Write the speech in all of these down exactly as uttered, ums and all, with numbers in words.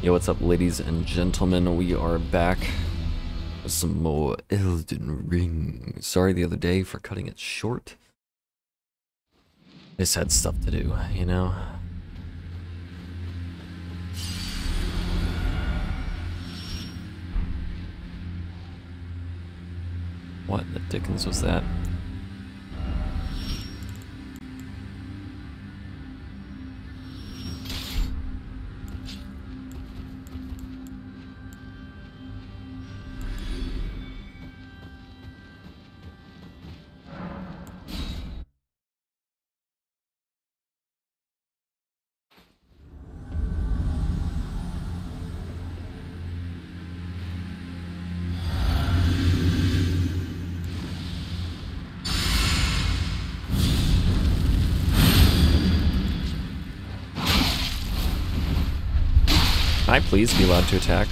Yo, what's up, ladies and gentlemen? We are back with some more Elden Ring. Sorry the other day for cutting it short. Just had stuff to do, you know? What the dickens was that? Can I please be allowed to attack?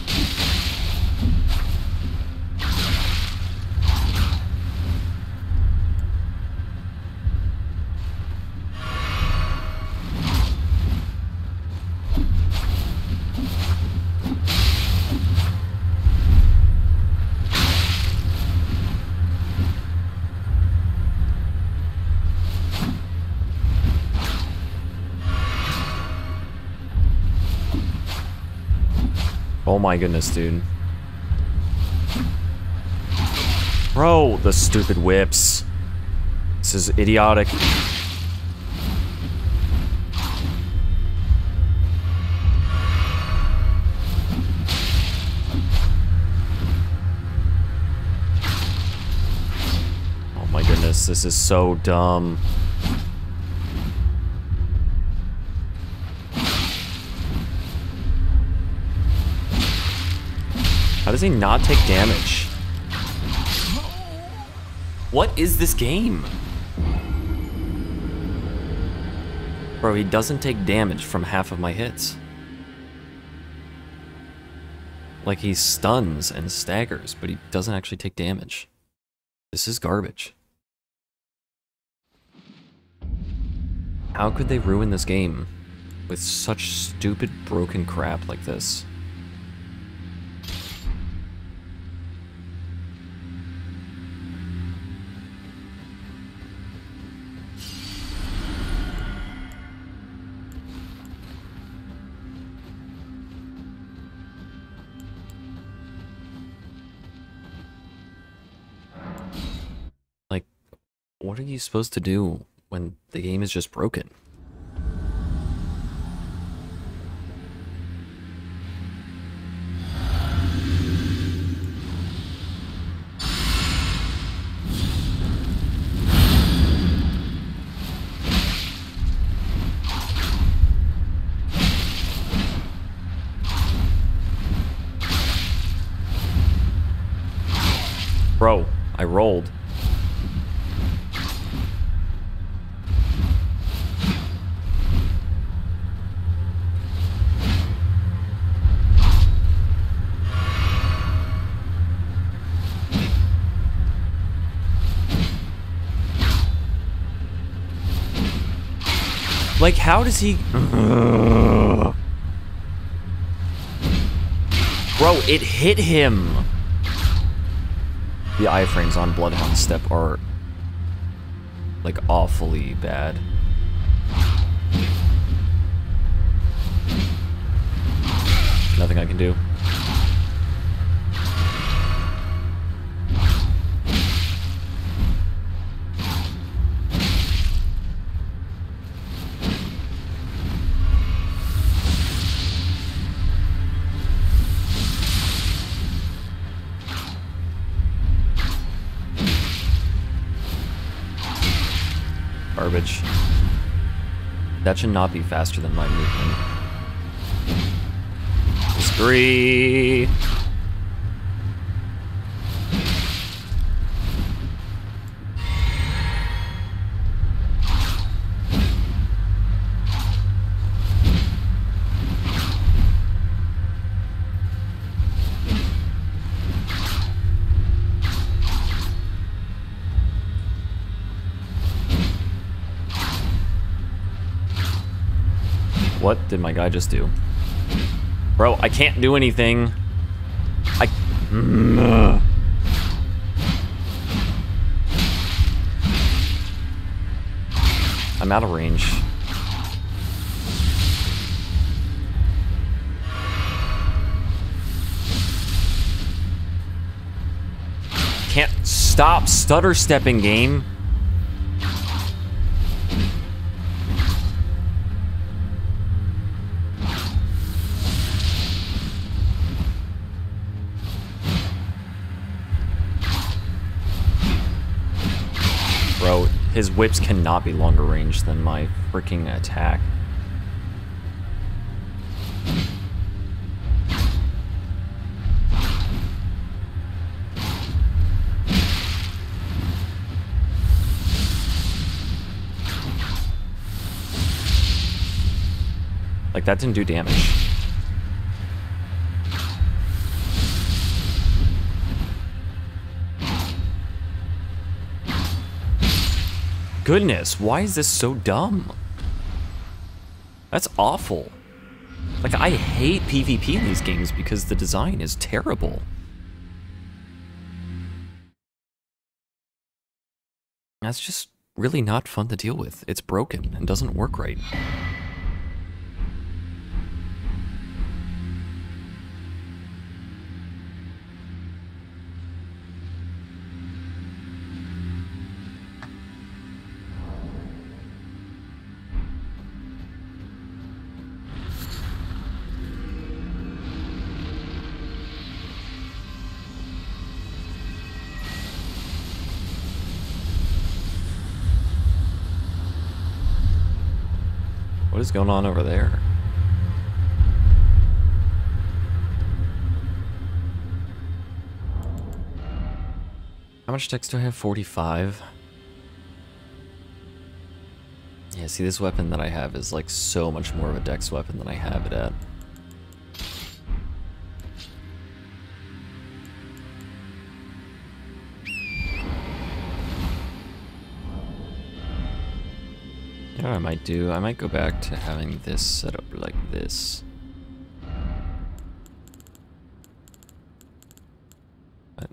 Oh my goodness, dude. Bro, the stupid whips. This is idiotic. Oh my goodness, this is so dumb. How does he not take damage? What is this game? Bro, he doesn't take damage from half of my hits. Like, he stuns and staggers, but he doesn't actually take damage. This is garbage. How could they ruin this game with such stupid, broken crap like this? Like, what are you supposed to do when the game is just broken? Bro, I rolled. Like, how does he... Ugh. Bro, it hit him. The iframes on Bloodhound Step are, like, awfully bad. Nothing I can do. Garbage. That should not be faster than my movement. Disagree. What did my guy just do? Bro, I can't do anything. I... Mm. I'm out of range. Can't stop stutter stepping, game. Bro, his whips cannot be longer range than my freaking attack. Like, that didn't do damage. Goodness, why is this so dumb? That's awful. Like, I hate PvP in these games because the design is terrible. That's just really not fun to deal with. It's broken and doesn't work right. What is going on over there? How much dex do I have? forty-five. Yeah, see, this weapon that I have is like so much more of a dex weapon than I have it at. You know what I might do? I might go back to having this set up like this. But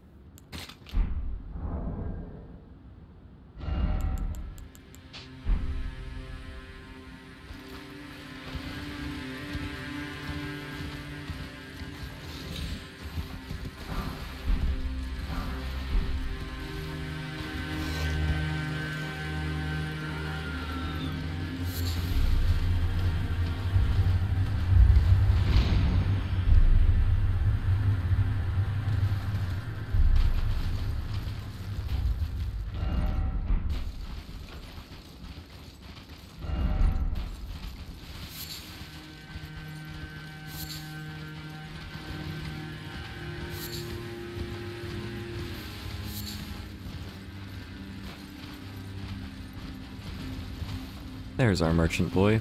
there's our merchant boy.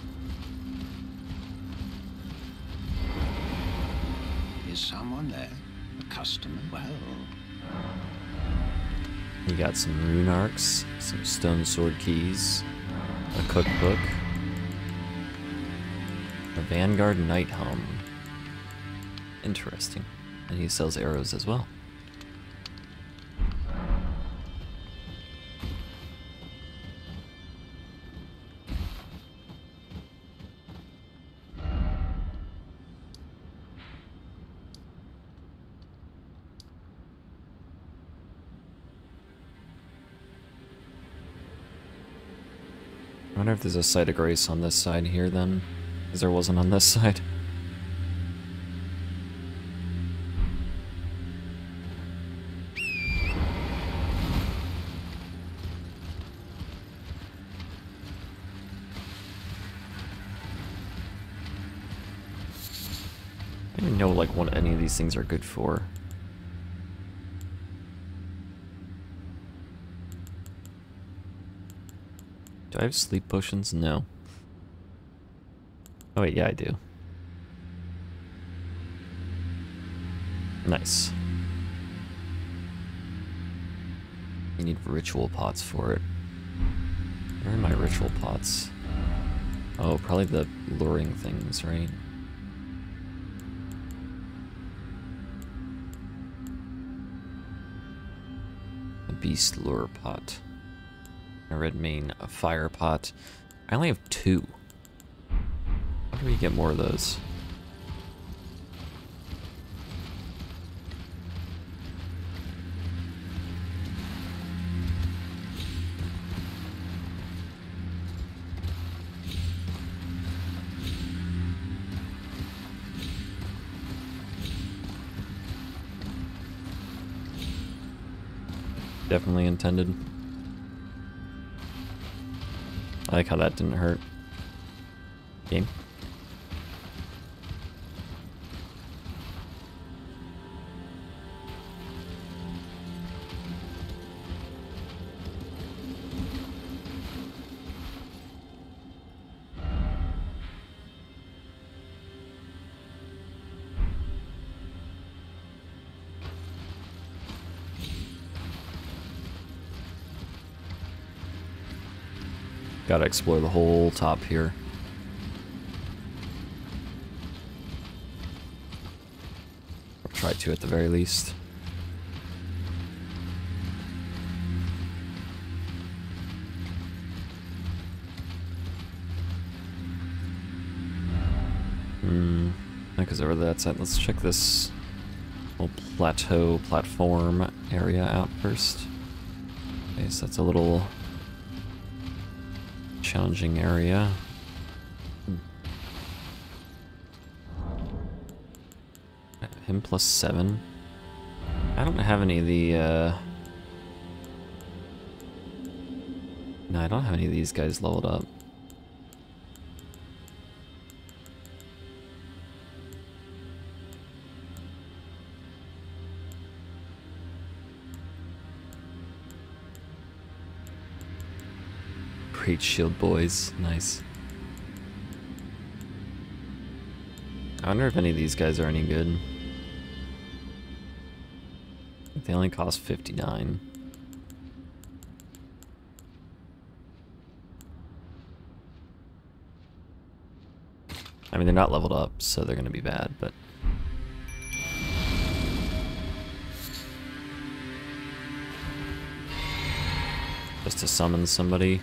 Is someone there? A customer? Well... You got some rune arcs, some stone sword keys, a cookbook, a Vanguard Night Helm. Interesting. And he sells arrows as well. I wonder if there's a site of grace on this side here then, because there wasn't on this side. I don't even know like what any of these things are good for. Do I have sleep potions? No. Oh wait, yeah I do. Nice. You need ritual pots for it. Where are my ritual pots? Oh, probably the luring things, right? beast lure pot. A red main, a fire pot. I only have two. How do we get more of those? Definitely intended. I like how that didn't hurt. Game. Gotta explore the whole top here. Or try to at the very least. Hmm. Because over that's it. Let's check this little plateau platform area out first. Okay, so that's a little challenging area. Him plus seven. I don't have any of the uh no, I don't have any of these guys leveled up. Great shield boys, nice. I wonder if any of these guys are any good. They only cost fifty-nine. I mean, they're not leveled up, so they're gonna be bad, but just to summon somebody.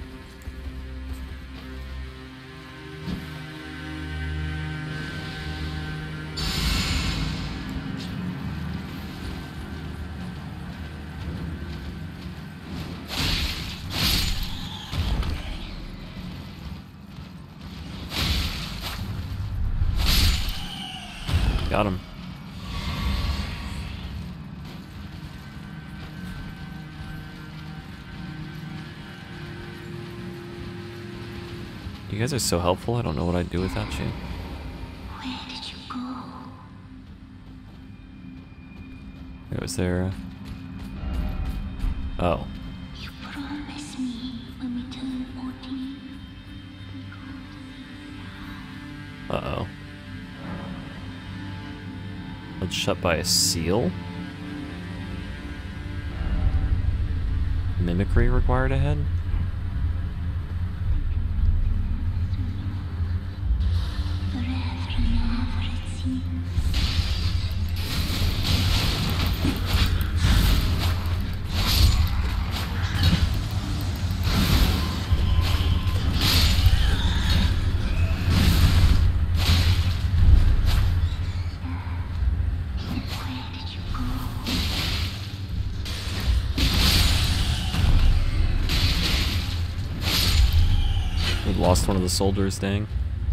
Got him. You guys are so helpful. I don't know what I'd do without you. Where did you go? It was there. Oh. You promised me when we turn fourteen. Uh-oh. It's shut by a seal? Mimicry required ahead? Forever and ever it seems. Where did you go? We lost one of the soldiers, dang.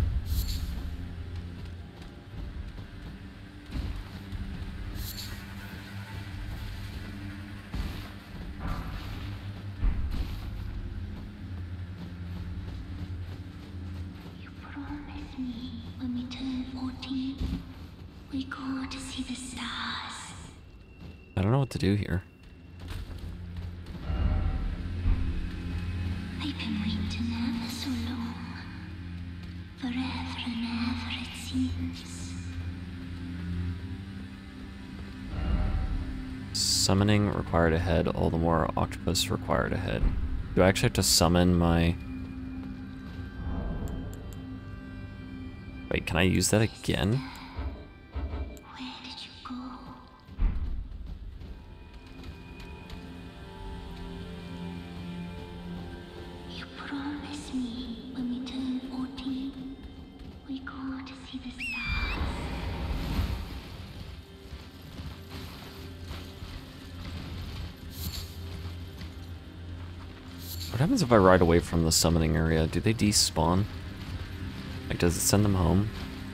You promised me when we turn fourteen. We go to see the stars. I don't know what to do here. I've been waiting ever so long. Forever and ever it seems. Summoning required ahead, all the more octopus required ahead. Do I actually have to summon my... Wait, can I use that again? Where did you go? What happens if I ride away from the summoning area? Do they despawn? Like, does it send them home?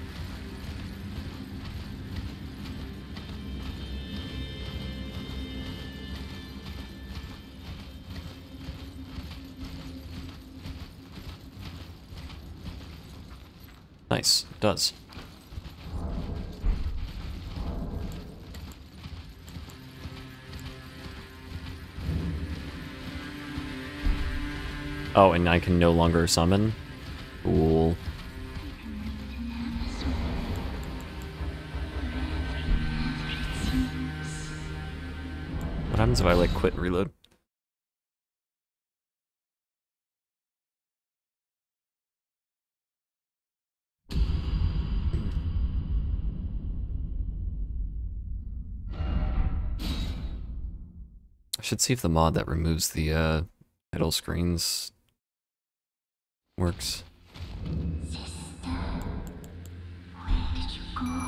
Nice, it does. Oh, and I can no longer summon? Cool. What happens if I, like, quit and reload? I should see if the mod that removes the, uh, title screens works. Sister, where did you go?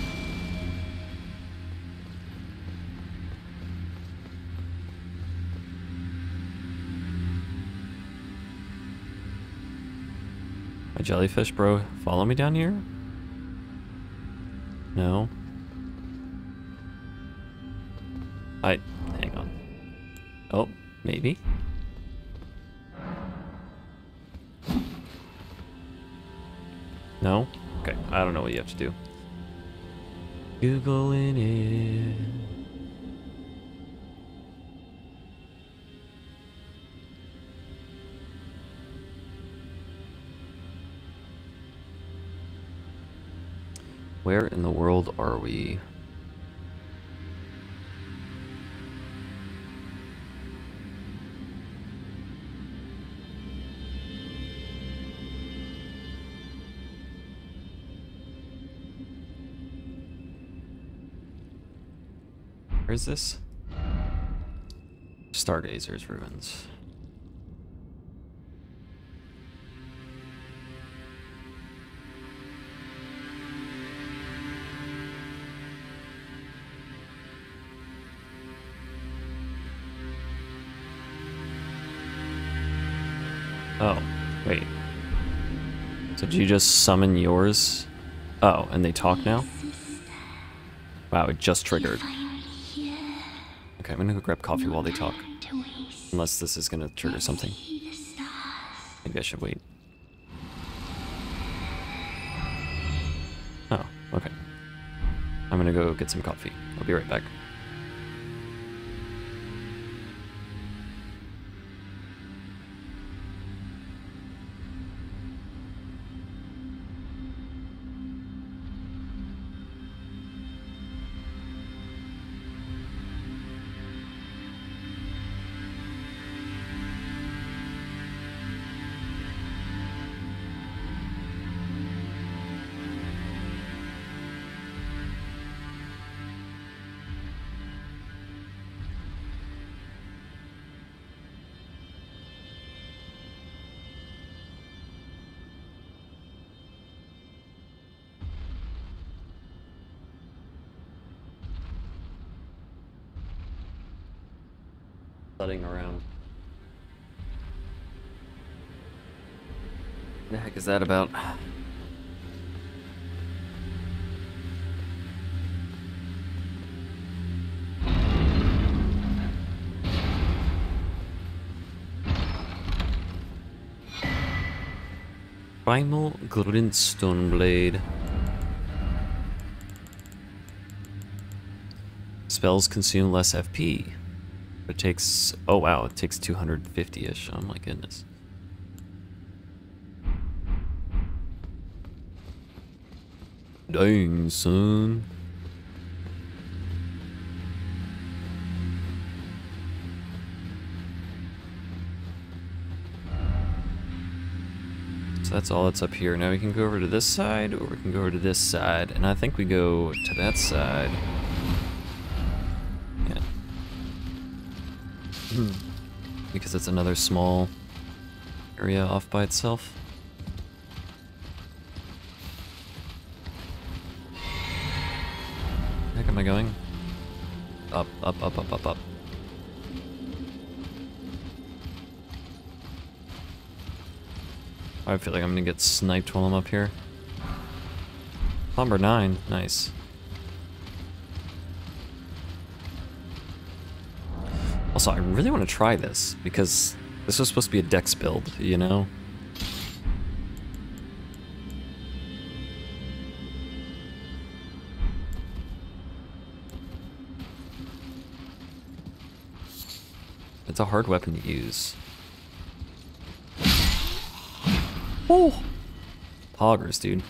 My jellyfish bro, follow me down here? No. I, hang on. Oh, maybe? No? Okay, I don't know what you have to do. Googling it. Where in the world are we? Where is this? Stargazer's ruins. Oh, wait. So did you just summon yours? Oh, and they talk now? Wow, it just triggered. Okay, I'm gonna go grab coffee while they talk. Unless this is gonna trigger something. Maybe I should wait. Oh, okay. I'm gonna go get some coffee. I'll be right back. Flooding around. The heck is that about? Primal Glintstone Blade. Spells consume less F P. It takes, oh wow, it takes two hundred fifty-ish. Oh my goodness. Dang, son. So that's all that's up here. Now we can go over to this side, or we can go over to this side. And I think we go to that side. Yeah. Because it's another small area off by itself. Where the heck am I going? Up, up, up, up, up, up. I feel like I'm gonna get sniped while I'm up here. Number nine, nice. Also, I really want to try this, because this was supposed to be a dex build, you know? It's a hard weapon to use. Oh! Poggers, dude.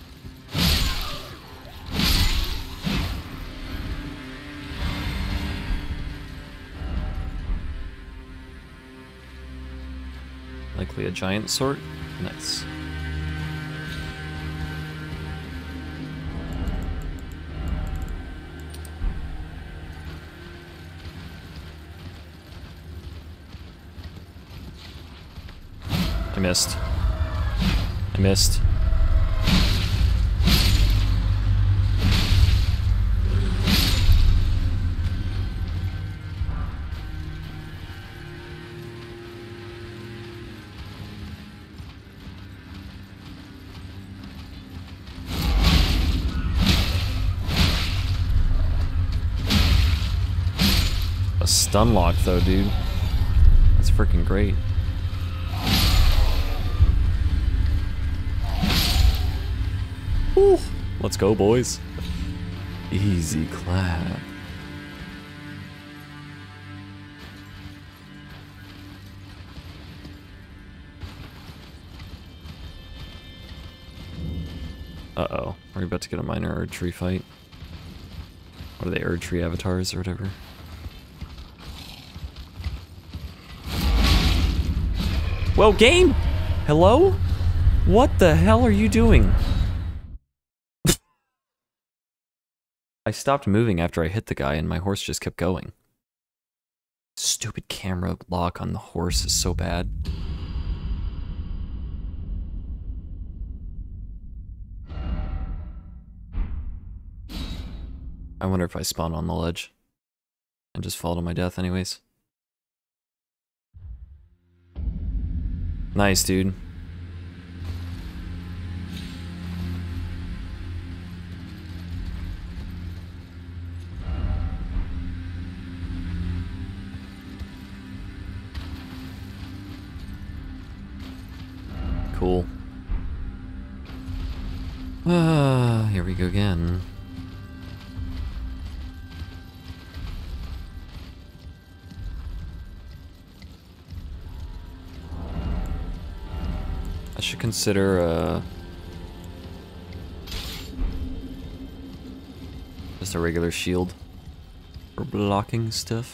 Likely a giant sword. Nice. I missed. I missed. A stun lock though, dude. That's freaking great. Woo. Let's go, boys. Easy clap. Uh-oh. Are we about to get a minor Erd tree fight? What are they, Erd tree avatars or whatever? Whoa, game! Hello? What the hell are you doing? I stopped moving after I hit the guy and my horse just kept going. Stupid camera lock on the horse is so bad. I wonder if I spawn on the ledge and just fall to my death anyways. Nice, dude. Cool. Ah, here we go again. I should consider, uh... just a regular shield for blocking stuff.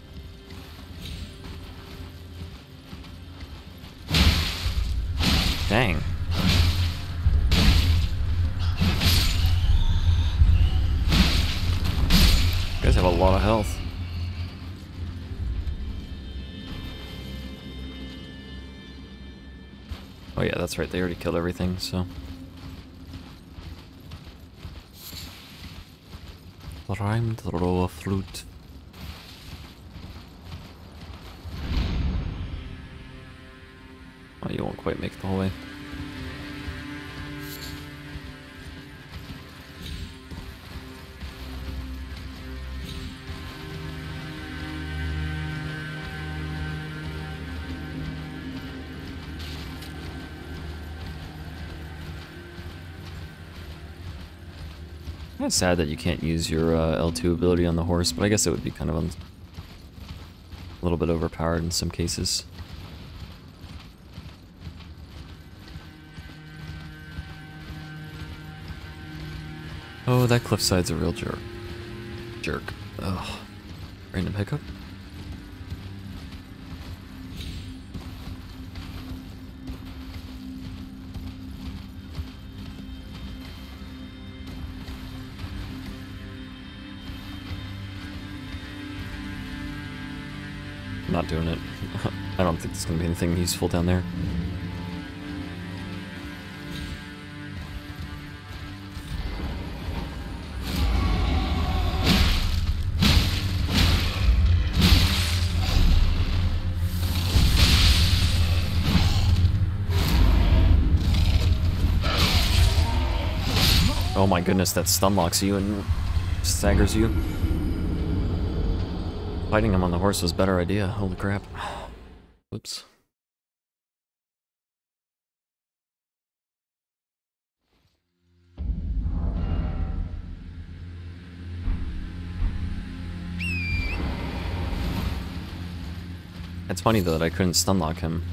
Dang. You guys have a lot of health. Oh yeah, that's right, they already killed everything, so... Rhymed throw a flute. Oh, you won't quite make it the whole way. Kind of sad that you can't use your uh, L two ability on the horse, but I guess it would be kind of a little bit overpowered in some cases. Oh, that cliffside's a real jerk. Jerk. Ugh. Random hiccup. Not doing it. I don't think there's gonna be anything useful down there. Oh my goodness, that stun locks you and staggers you. Fighting him on the horse was a better idea. Holy crap. Whoops. It's funny though that I couldn't stun lock him.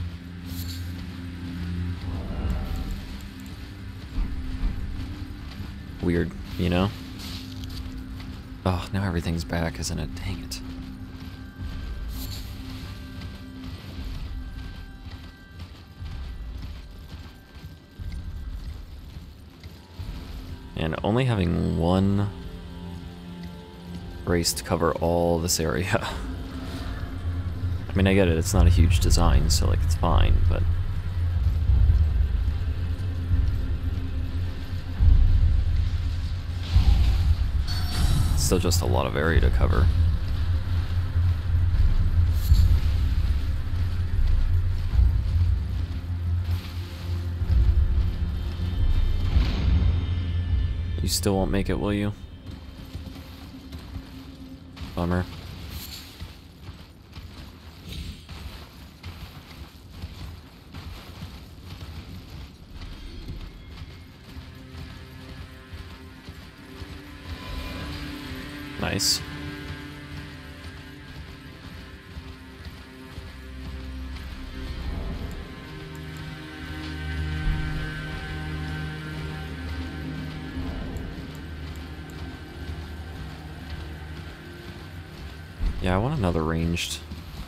Weird, you know? Oh, now everything's back, isn't it? Dang it. And only having one race to cover all this area. I mean, I get it, it's not a huge design, so like, it's fine, but... it's still just a lot of area to cover. You still won't make it, will you? Bummer. Nice. Yeah, I want another ranged.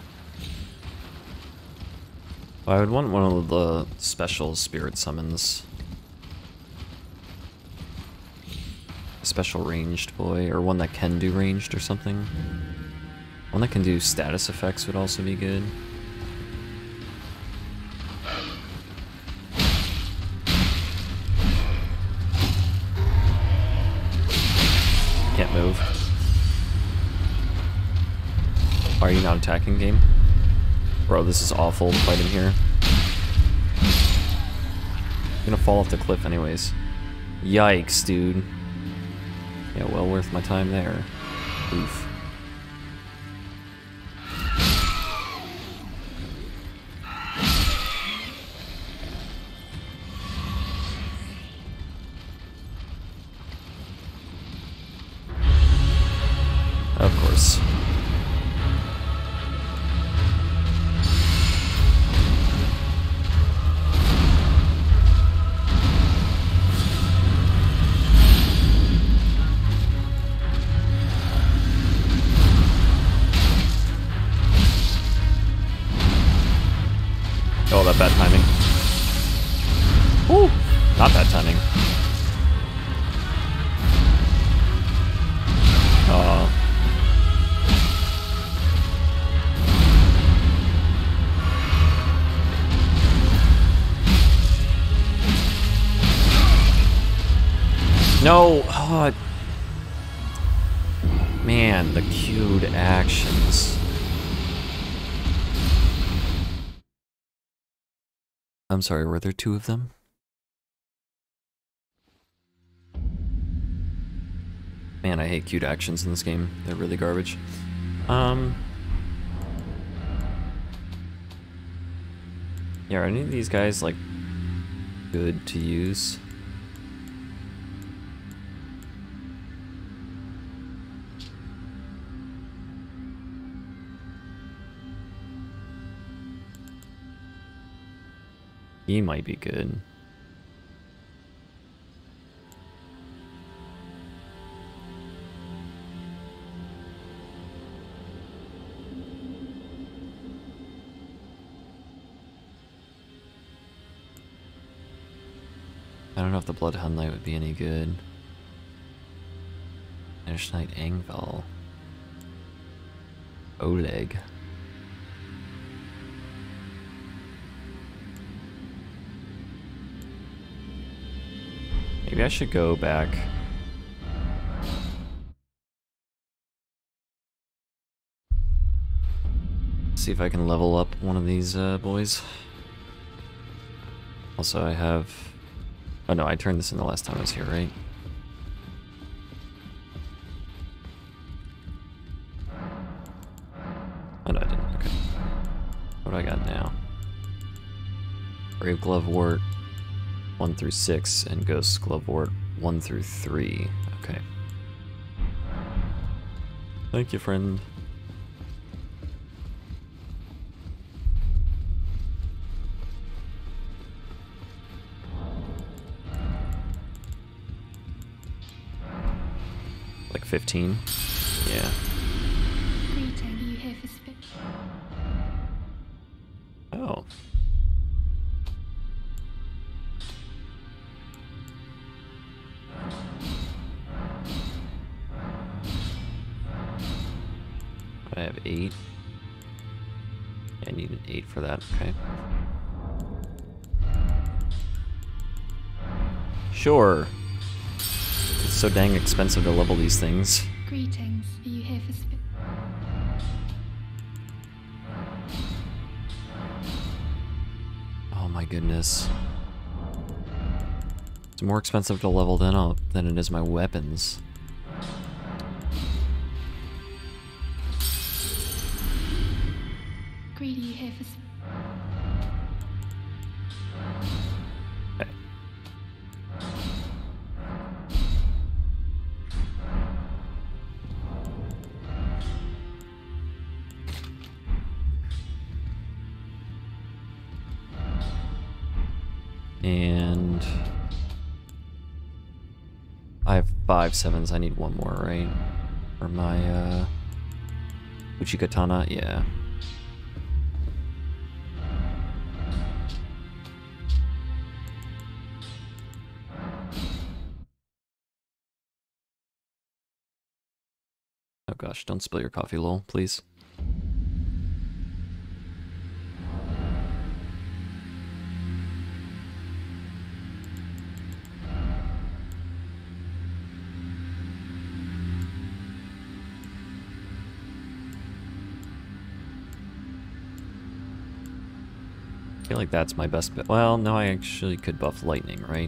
Well, I would want one of the special spirit summons. A special ranged boy, or one that can do ranged or something. One that can do status effects would also be good. Can't move. Why are you not attacking, game? Bro, this is awful fighting here. I'm gonna fall off the cliff anyways. Yikes, dude. Yeah, well worth my time there. Oof. Of course. Oh, that bad timing. Woo! Not bad timing. Oh. No! Oh, man, the queued actions. I'm sorry, were there two of them? Man, I hate queued actions in this game. They're really garbage. Um... Yeah, are any of these guys, like, good to use? He might be good. I don't know if the Bloodhound Knight would be any good. Irish Knight Angval. Oleg. Maybe I should go back. See if I can level up one of these uh, boys. Also, I have... Oh no, I turned this in the last time I was here, right? Glovewort one through six, and Ghost Glovewort one through three. Okay. Thank you, friend. Like fifteen? Yeah. Greeting, are you here for spit? Oh. I have eight. I need an eight for that, okay. Sure. It's so dang expensive to level these things. Greetings, are you here for spit? Oh my goodness. It's more expensive to level than, uh, than it is my weapons. Greedy, you here for spit? Okay. And I have five sevens. I need one more, right? For my uh Uchikatana, yeah. Oh gosh, don't spill your coffee, lol, please. I feel like that's my best bet. Well, no, I actually could buff lightning, right?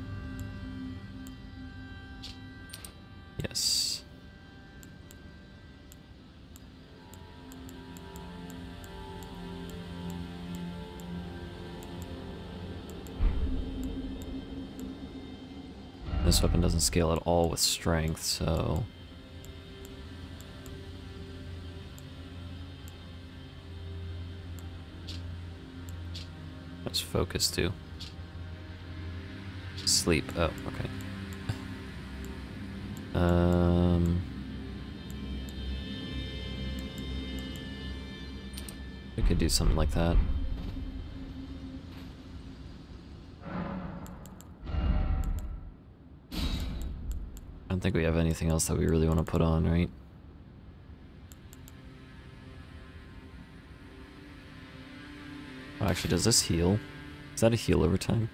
Yes. This weapon doesn't scale at all with strength, so... Let's focus too. Sleep. Oh, okay. um, we could do something like that. I don't think we have anything else that we really want to put on, right? Oh, actually, does this heal? Is that a heal over time?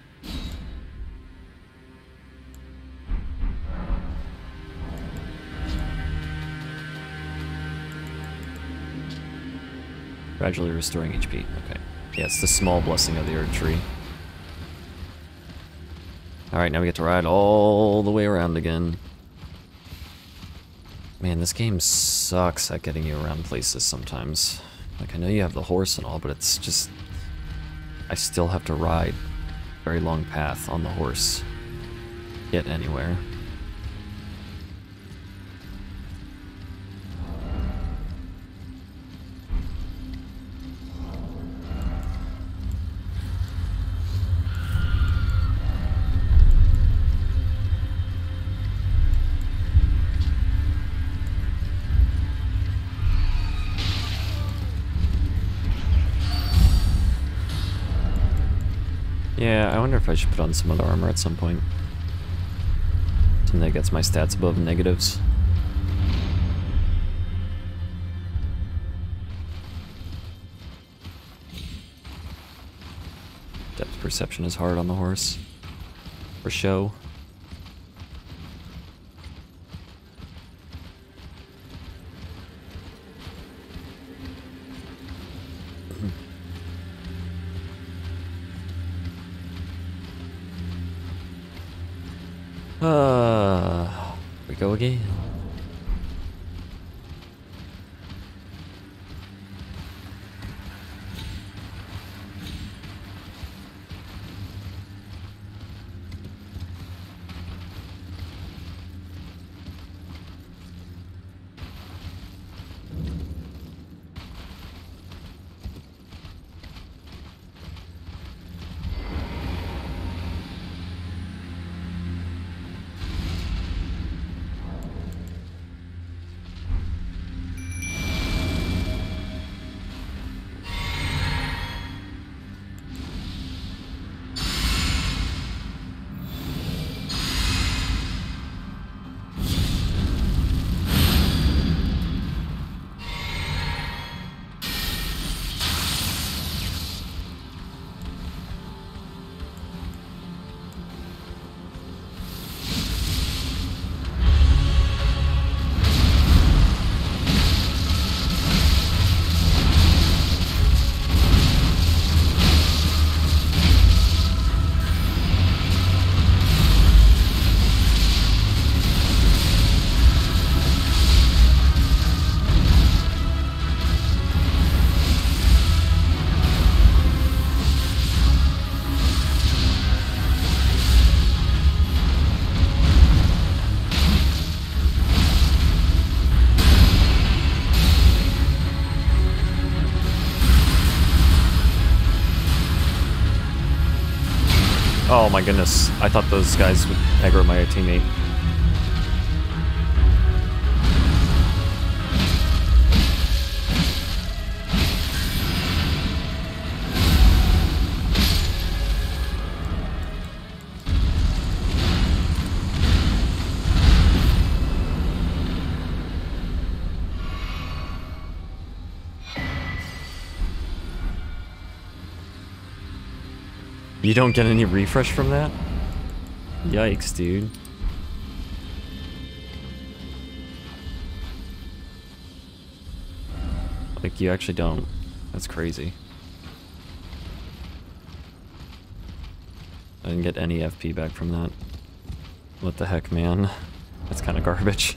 Gradually restoring H P. Okay. Yeah, it's the small blessing of the Earth Tree. Alright, now we get to ride all the way around again. Man, this game sucks at getting you around places sometimes. Like, I know you have the horse and all, but it's just... I still have to ride a very long path on the horse. Get anywhere. Yeah, I wonder if I should put on some other armor at some point. Something that gets my stats above negatives. Depth perception is hard on the horse. For show. Uh, we go again. Oh my goodness. I thought those guys would aggro my teammate. You don't get any refresh from that? Yikes, dude. Like, you actually don't. That's crazy. I didn't get any F P back from that. What the heck, man? That's kind of garbage.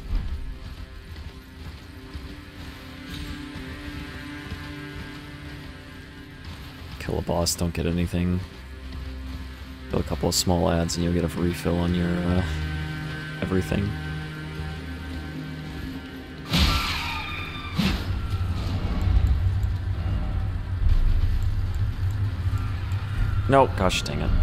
Kill a boss, don't get anything. Kill a couple of small ads and you'll get a refill on your uh, everything. Nope, gosh dang it.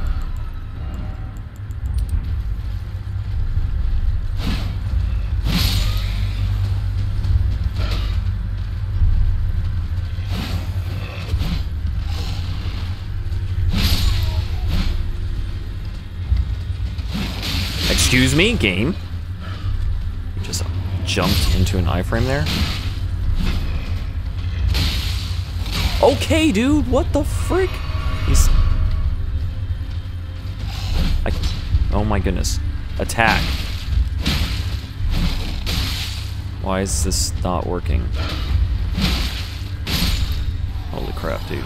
Excuse me, game. You just jumped into an iframe there. Okay, dude, what the frick? He's... I... Oh my goodness. Attack. Why is this not working? Holy crap, dude.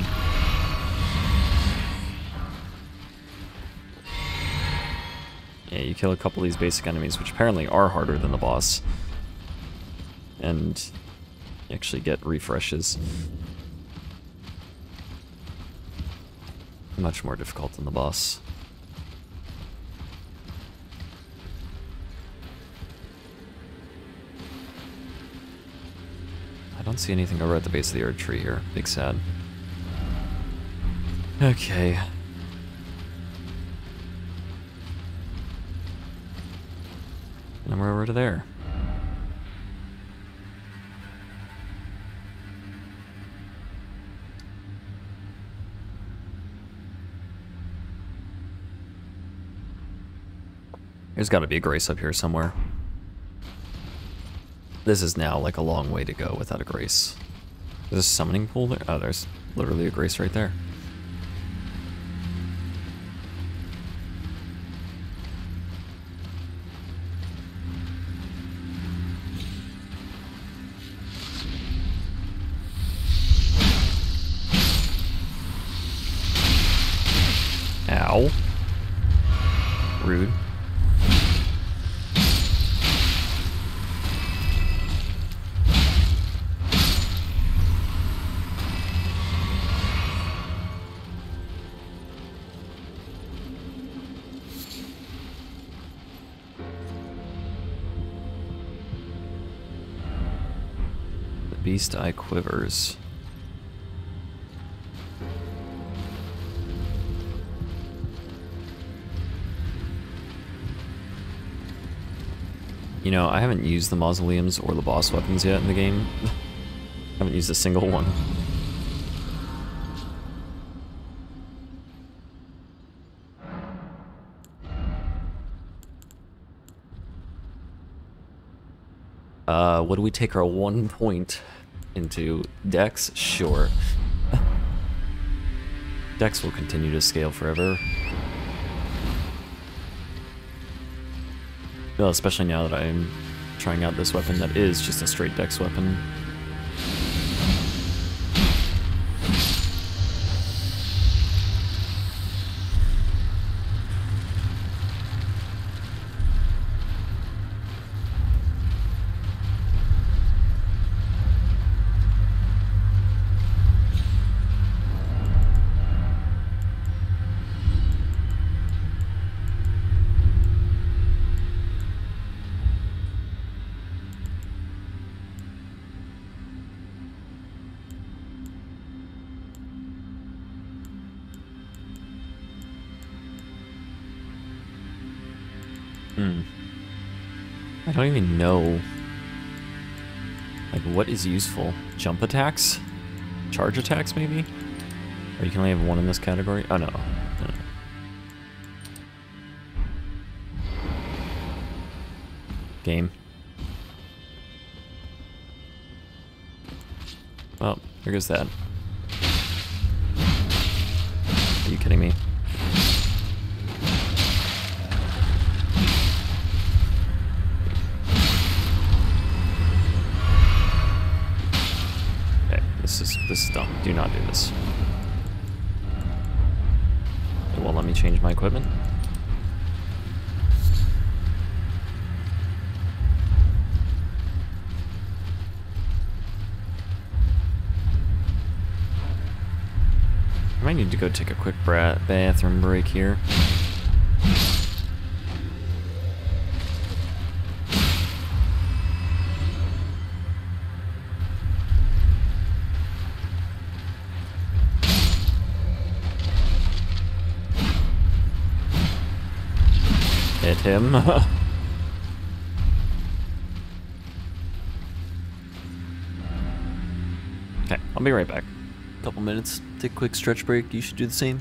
Yeah, you kill a couple of these basic enemies, which apparently are harder than the boss. And you actually get refreshes. Much more difficult than the boss. I don't see anything over at the base of the Erd tree here. Big sad. Okay. And we're over to there. There's got to be a grace up here somewhere. This is now like a long way to go without a grace. There's a summoning pool there? Oh, there's literally a grace right there. Ow. Rude. The beast eye quivers. You know, I haven't used the mausoleums or the boss weapons yet in the game. I haven't used a single one. Uh, what do we take our one point into? Dex? Sure. Dex will continue to scale forever. Well, especially now that I'm trying out this weapon that is just a straight dex weapon. Hmm. I don't even know. Like, what is useful? Jump attacks? Charge attacks, maybe? Or you can only have one in this category? Oh, no. No, no. Game. Well, here goes that. Are you kidding me? This is this is dumb. Do not do this. It won't let me change my equipment. I might need to go take a quick bra bathroom break here. Hit him. Okay, I'll be right back. Couple minutes, take a quick stretch break. You should do the same.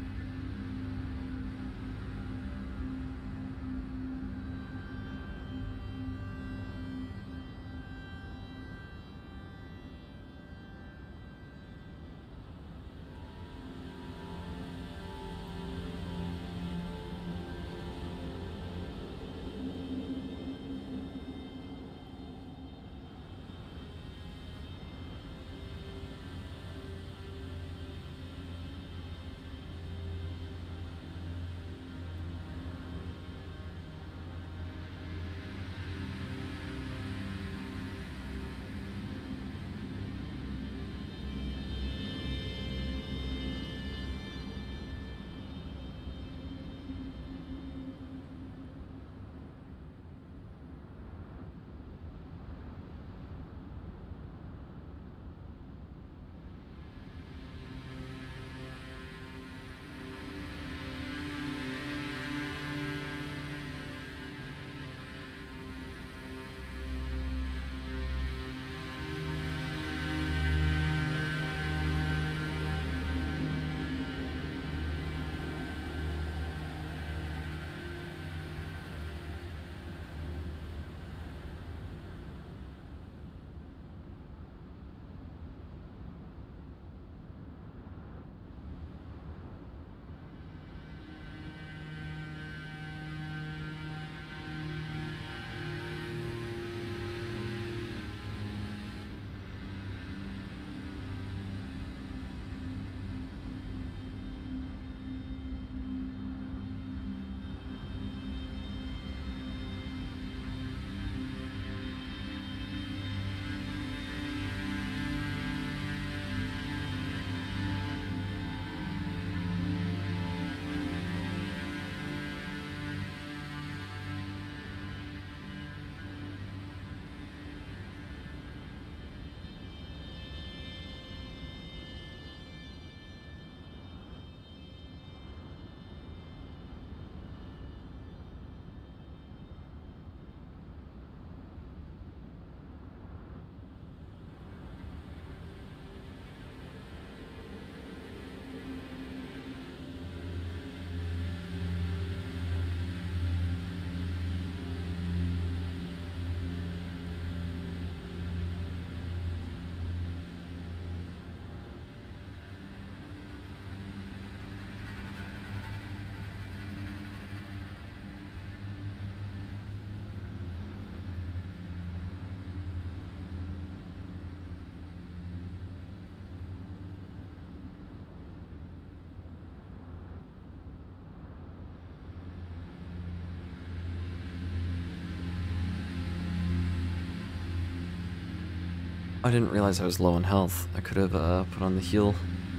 I didn't realize I was low on health. I could have uh, put on the heal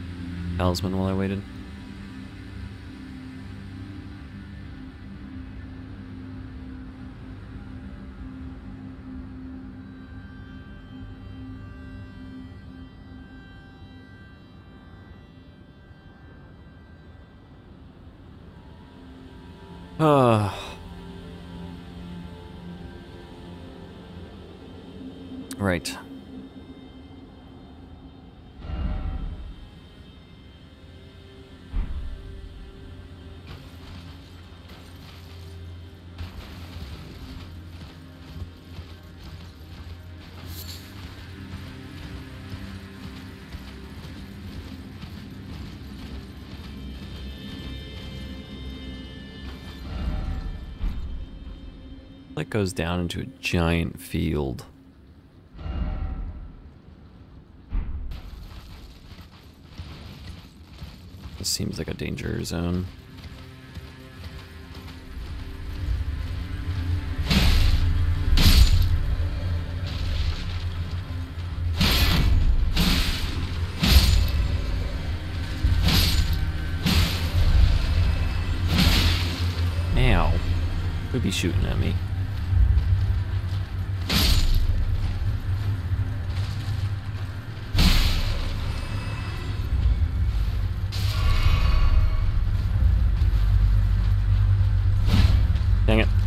talisman while I waited. Ah. Right. It goes down into a giant field. This seems like a danger zone. Ow. Could be shooting at me. Dang it.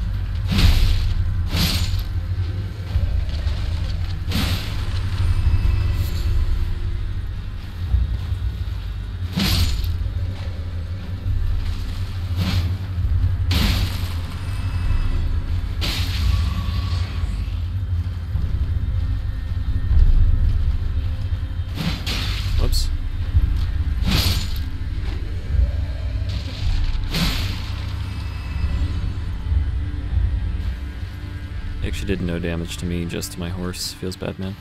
Whoops. Actually did no damage to me, just to my horse. Feels bad, man.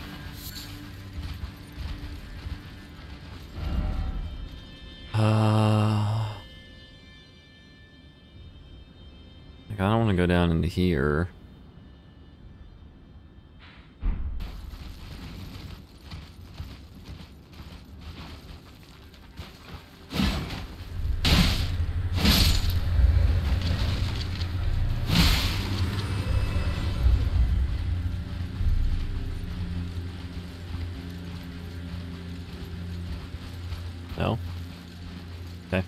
Uh, like I don't want to go down into here. No? Okay.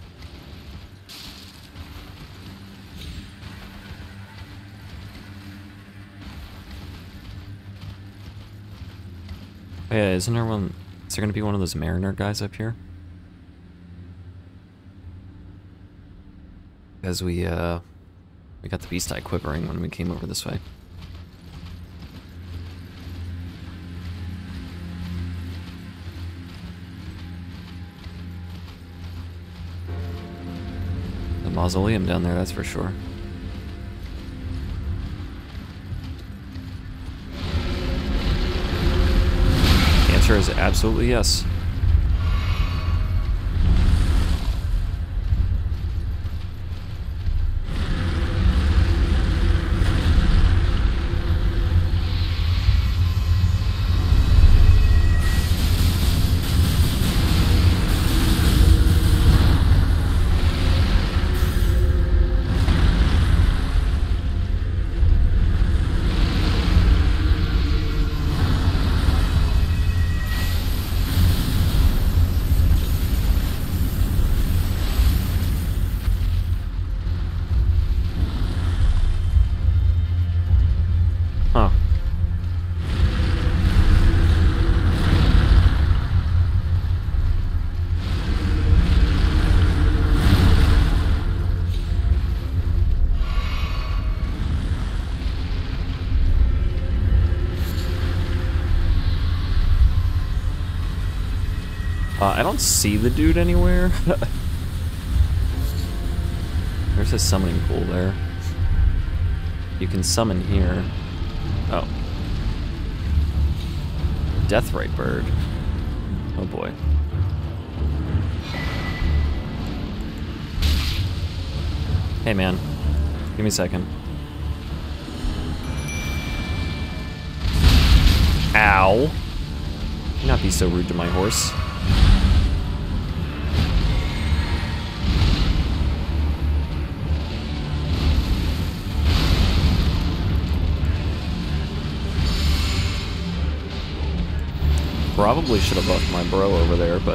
Oh yeah, isn't there one... Is there gonna be one of those mariner guys up here? Because we, uh... we got the beast eye quivering when we came over this way. Mausoleum down there, that's for sure. The answer is absolutely yes. Huh. Uh, I don't see the dude anywhere. There's a summoning pool there. You can summon here. Oh. Deathrite bird. Oh boy. Hey man. Give me a second. Ow. Do not be so rude to my horse. Probably should have buffed my bro over there, but...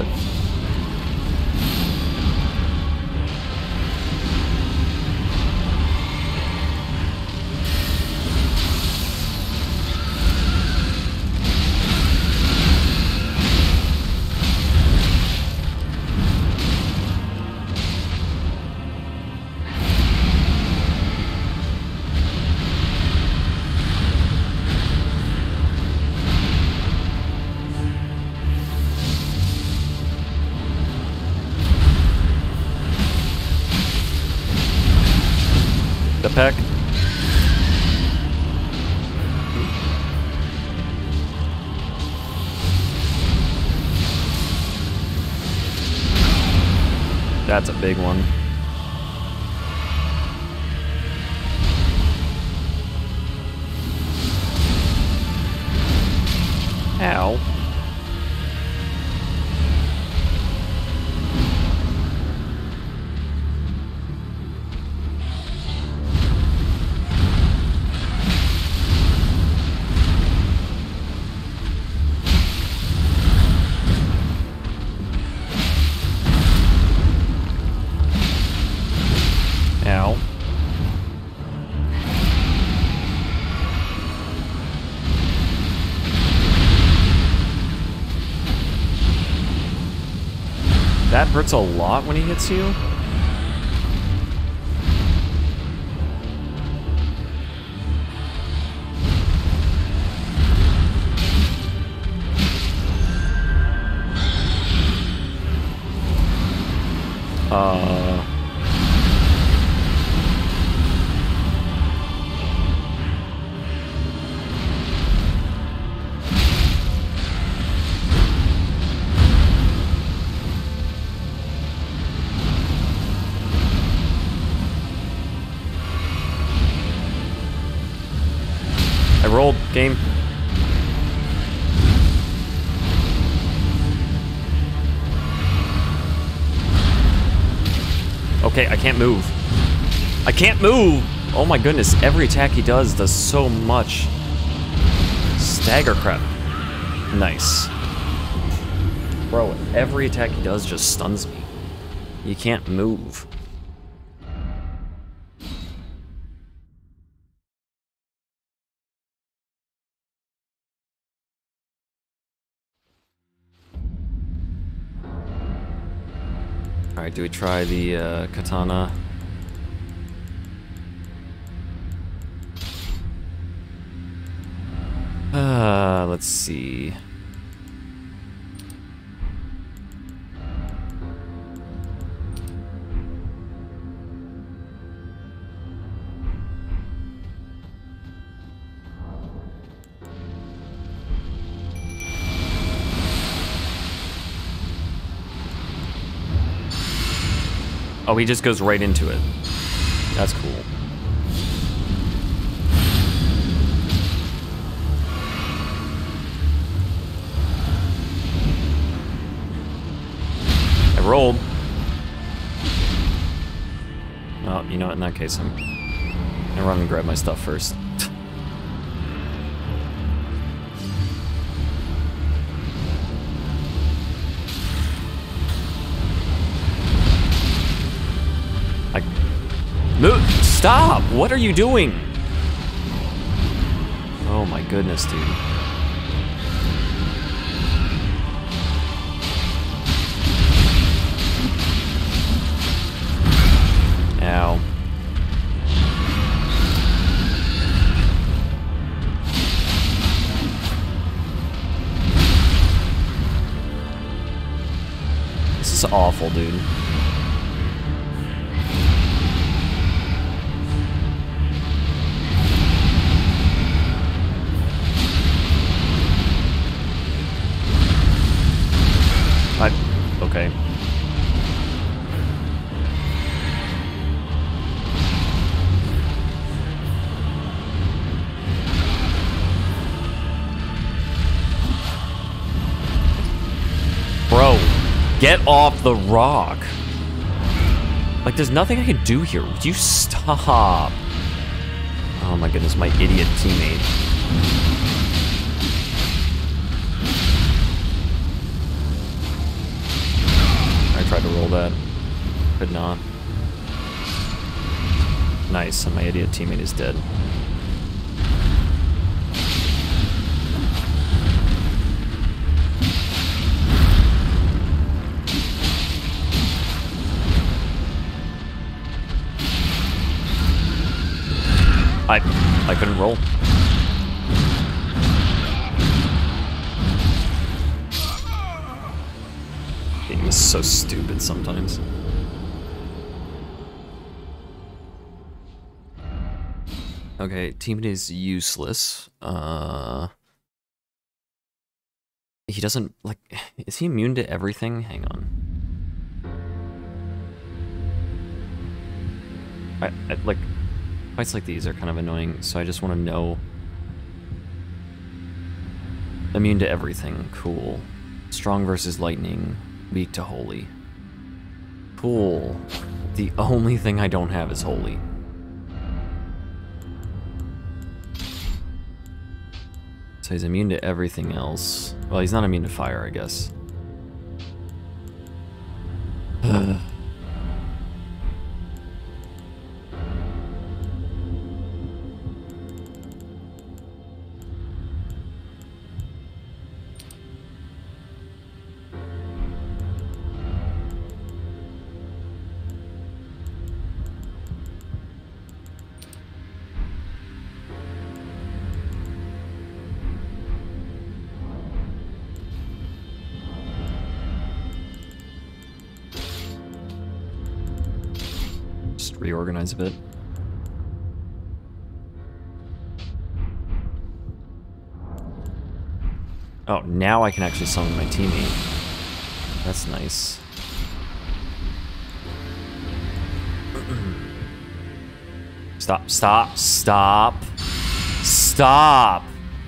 peck. That's a big one. Ow. Ow. That hurts a lot when he hits you. Uh... I rolled. Game. Okay, I can't move. I can't move! Oh my goodness, every attack he does does so much. Stagger crap. Nice. Bro, every attack he does just stuns me. You can't move. Alright, do we try the uh, katana? Uh, let's see. Oh, he just goes right into it. That's cool. I rolled. Oh, you know what? In that case, I'm gonna run and grab my stuff first. I... Move! Stop! What are you doing? Oh my goodness, dude. Ow. This is awful, dude. I... okay. Bro, get off the rock. Like, there's nothing I can do here. Would you stop? Oh my goodness, my idiot teammate. I tried to roll that. Could not. Nice, and my idiot teammate is dead. I I couldn't roll. Game is so stupid sometimes. Okay, teammate is useless. Uh, he doesn't, like, is he immune to everything? Hang on. I, I like, fights like these are kind of annoying, so I just want to know. Immune to everything, cool. Strong versus lightning, weak to holy. Cool. The only thing I don't have is holy. So he's immune to everything else. Well, he's not immune to fire, I guess. Reorganize a bit. Oh, now I can actually summon my teammate. That's nice. Stop, stop, stop, stop!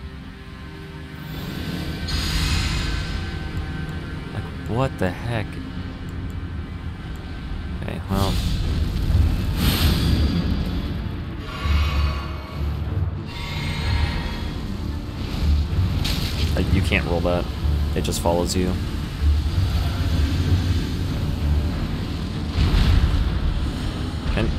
Like, what the heck? Okay, well... You can't roll that. It just follows you. And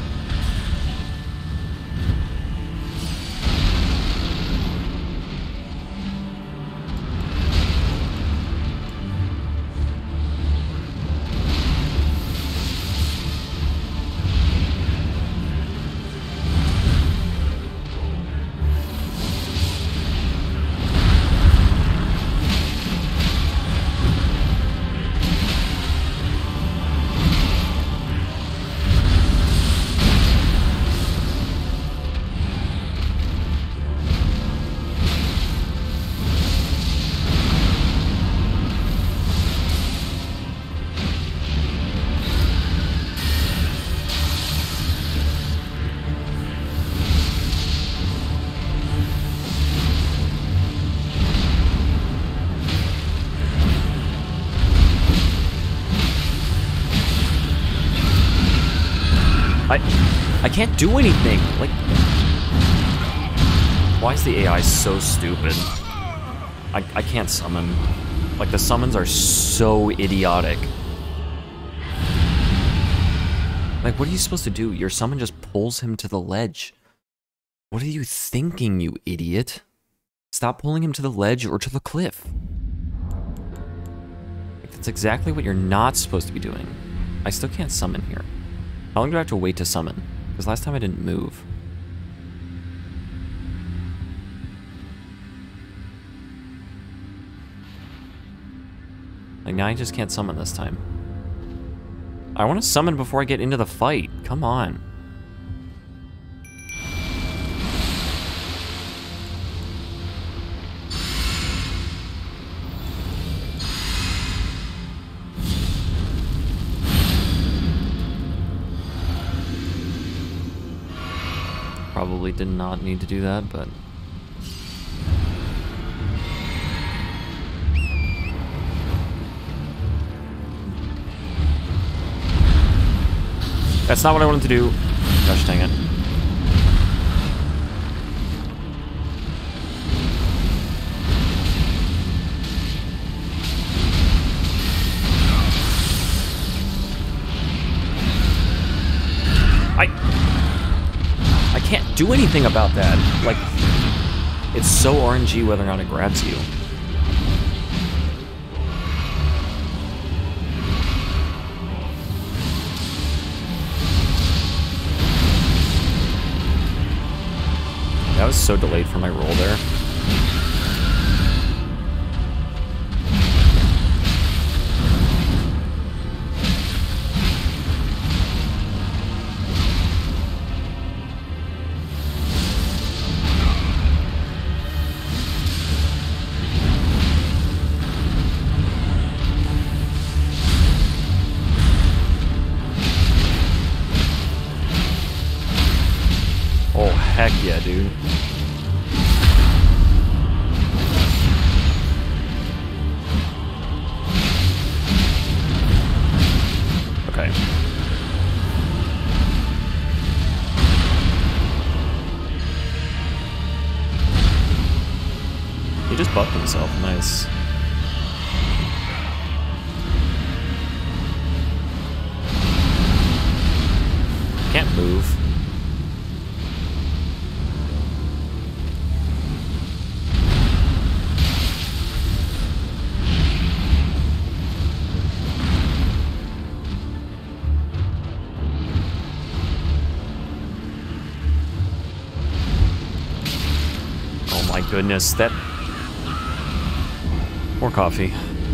I, I can't do anything. Like, why is the A I so stupid? I, I can't summon. Like, the summons are so idiotic. Like, what are you supposed to do? Your summon just pulls him to the ledge. What are you thinking, you idiot? Stop pulling him to the ledge or to the cliff. Like, that's exactly what you're not supposed to be doing. I still can't summon here. How long do I have to wait to summon? Because last time I didn't move. Like, now I just can't summon this time. I want to summon before I get into the fight. Come on. Probably did not need to do that, but... That's not what I wanted to do. Gosh dang it. I... I can't do anything about that. Like, it's so R N G whether or not it grabs you. That was so delayed for my roll there. just buffed himself. Nice. Can't move. Oh my goodness, that... More coffee.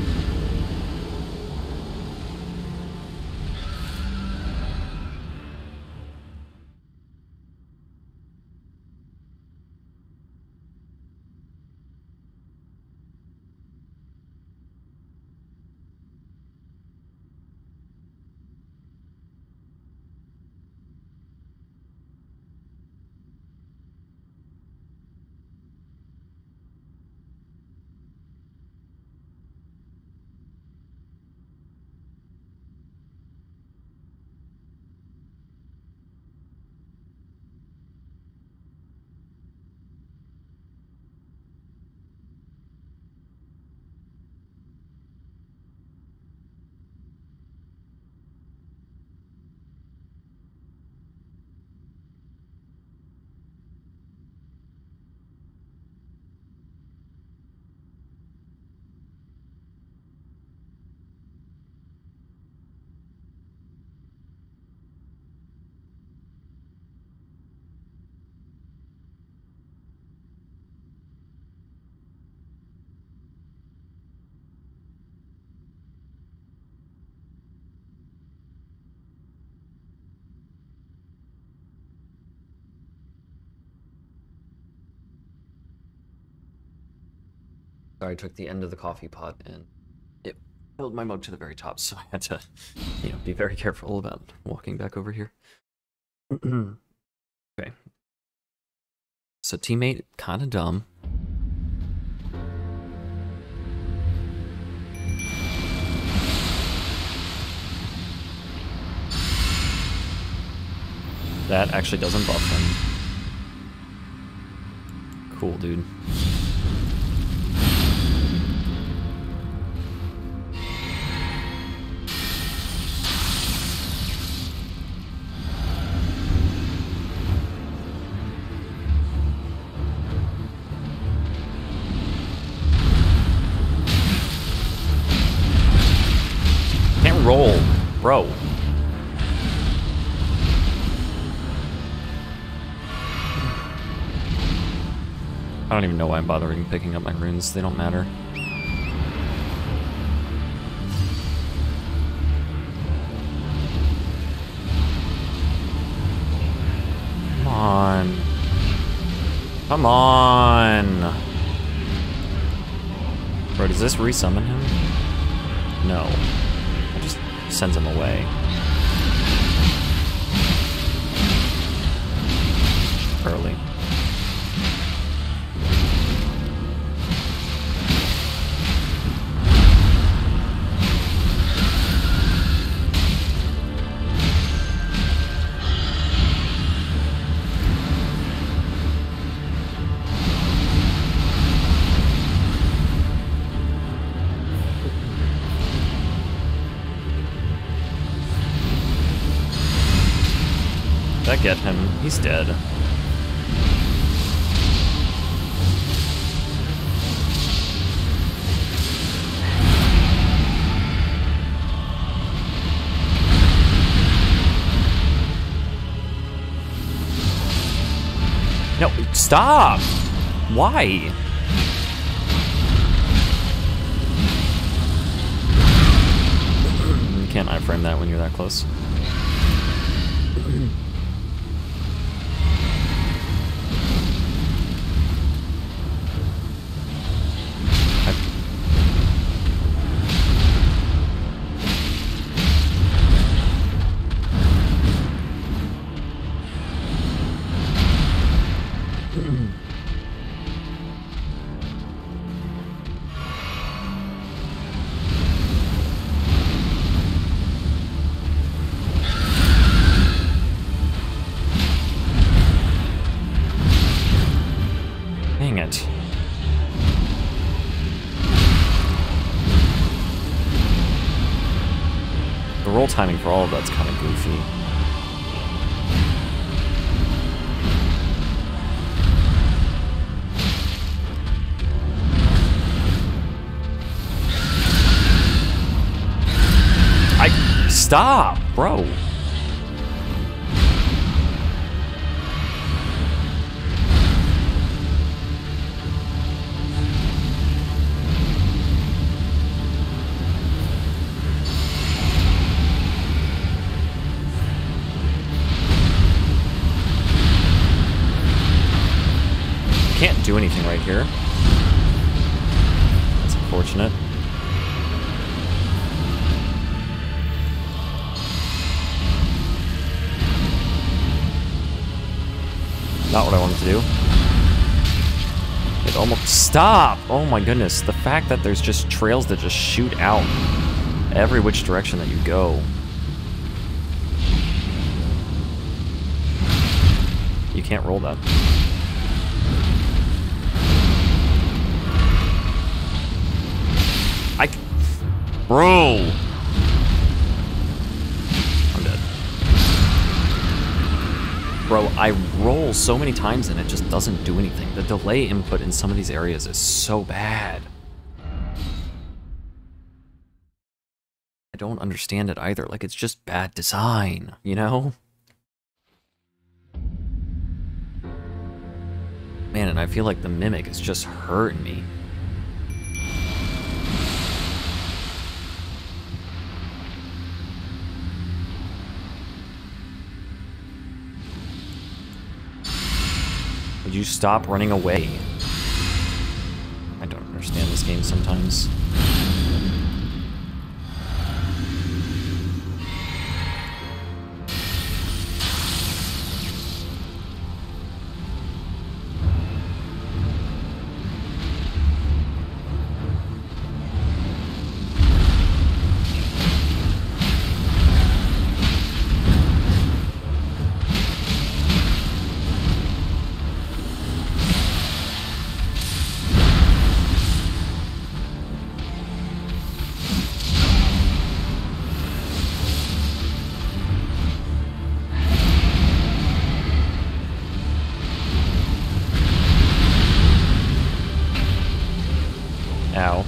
Sorry, I took the end of the coffee pot and it filled my mug to the very top, so I had to, you know, be very careful about walking back over here. Okay. So teammate, kind of dumb. That actually doesn't buff him. Cool, dude. Can't roll, bro. I don't even know why I'm bothering picking up my runes. They don't matter. Come on. Come on. Bro, does this resummon him? No. It just sends him away. Early. That get him. He's dead. No, stop! Why? You can't iframe that when you're that close. Dang it. roll timing for all of that's kind of goofy. I... Stop, bro. Can't do anything right here. That's unfortunate. Not what I wanted to do. It almost... Stop! Oh my goodness. The fact that there's just trails that just shoot out every which direction that you go. You can't roll that. I... Bro! I'm dead. Bro, I roll so many times and it just doesn't do anything. The delay input in some of these areas is so bad. I don't understand it either. Like, it's just bad design, you know? Man, and I feel like the Mimic is just hurting me. Would you stop running away? I don't understand this game sometimes. Ow.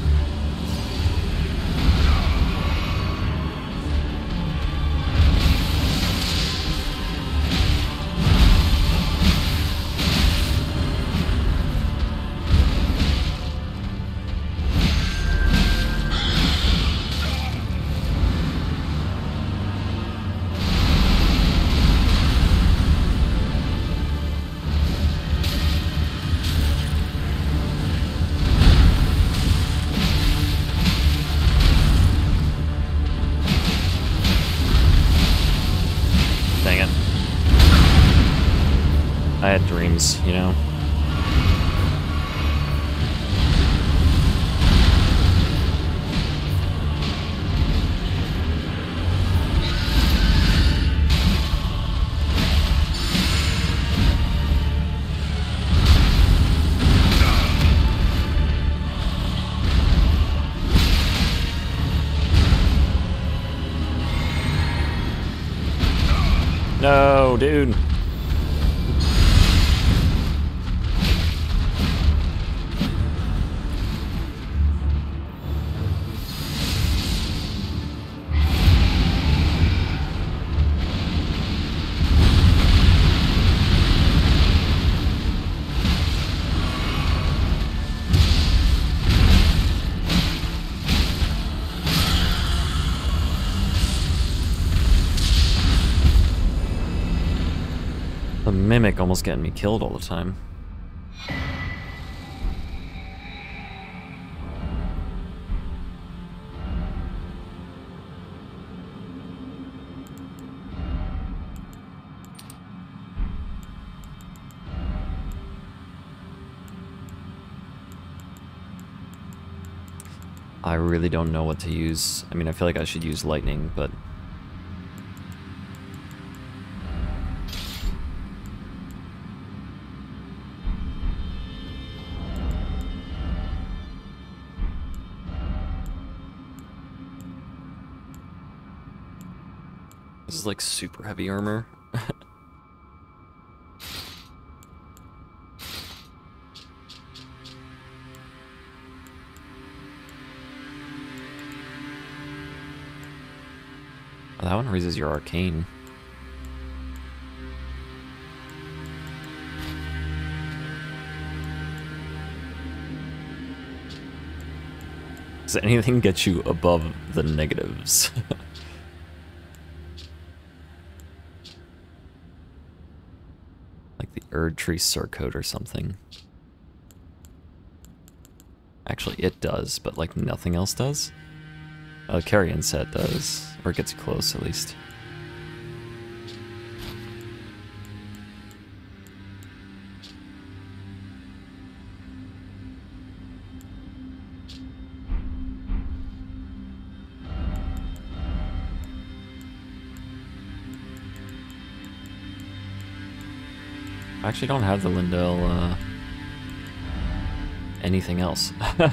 Dang it. I had dreams, you know? No, dude. The Mimic almost getting me killed all the time. I really don't know what to use. I mean, I feel like I should use lightning, but... This is like super heavy armor. Oh, that one raises your arcane. Does anything get you above the negatives? Like the Erd Tree Circode or something. Actually, it does, but like nothing else does? Uh, Carrion set does, or it gets you close at least. I actually don't have the Lindell, uh, anything else.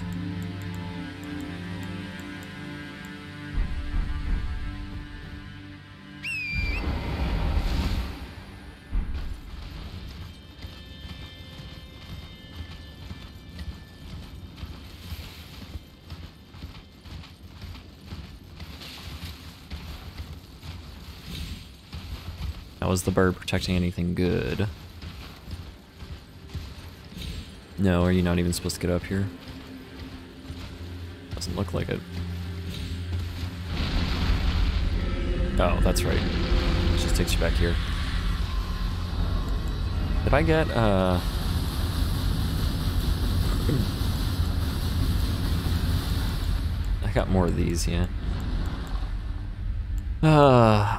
How is the bird protecting anything good? No, are you not even supposed to get up here? Doesn't look like it. Oh, that's right. It just takes you back here. Did I get, uh... I got more of these, yeah. Uh...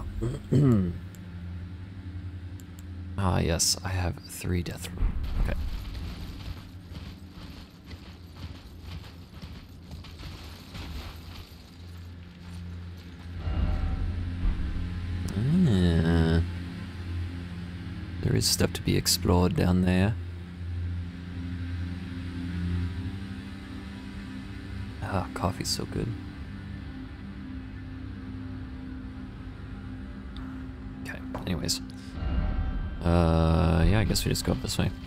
Ah, yes, I have three death room. Okay. Ah. There is stuff to be explored down there. Ah, coffee's so good. Okay, anyways. Uh, yeah, I guess we just go up this way.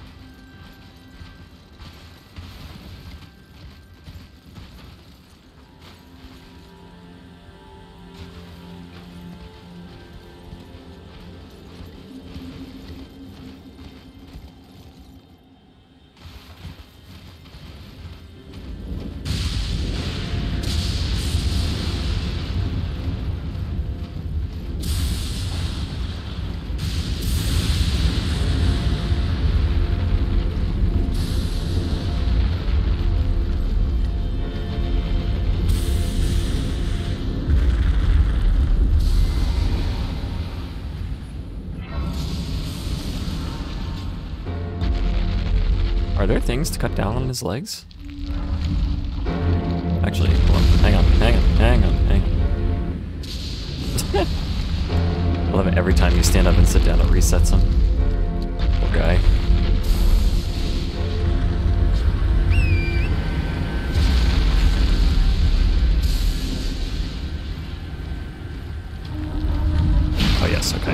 Are there things to cut down on his legs? Actually, hold on. Hang on, hang on, hang on, hang on. I love it every time you stand up and sit down, it resets him. Poor guy. Oh yes, okay.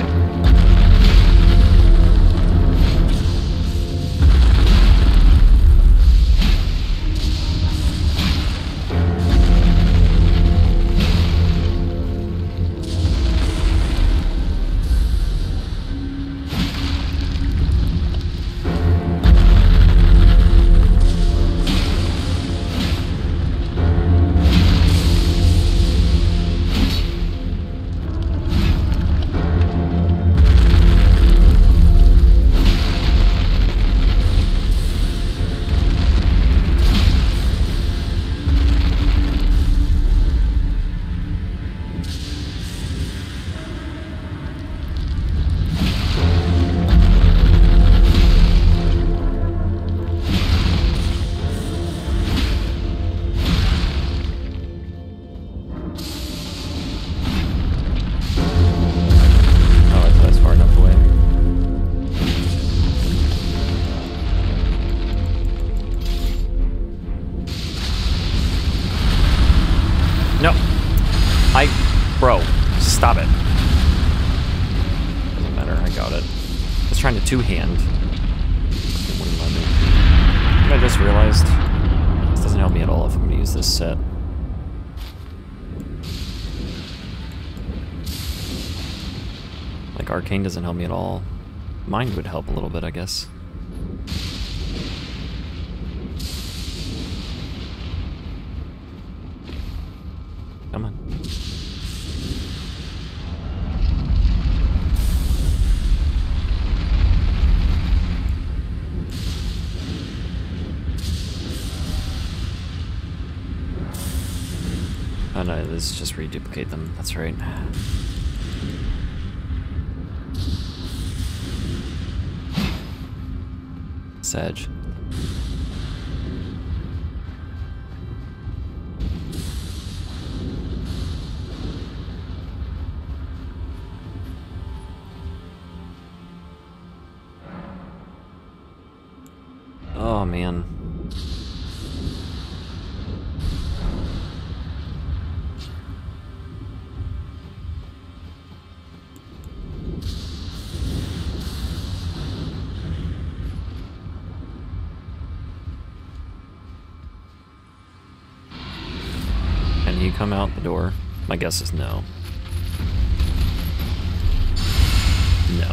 No. I... Bro, stop it. was trying to two-hand. It wouldn't let me. And I just realized this doesn't help me at all if I'm going to use this set. Like, Arcane doesn't help me at all. Mind would help a little bit, I guess. Come on. Oh no, let's just reduplicate them. That's right. Sedge. Oh man. Can he come out the door? My guess is no. No.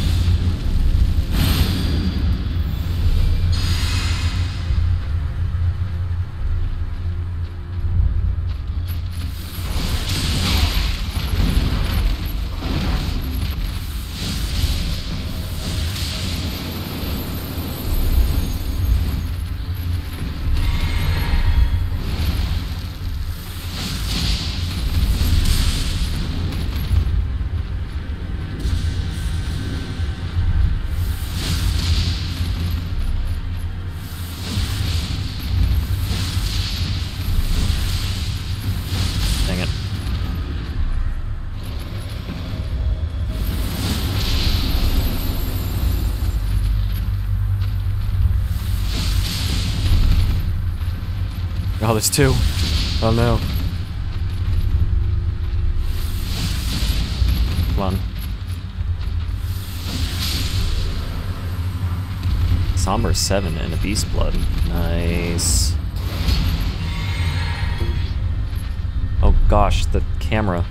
Oh, there's two. Oh no. Come on. Somber seven and a beast blood. Nice. Oh gosh, the camera.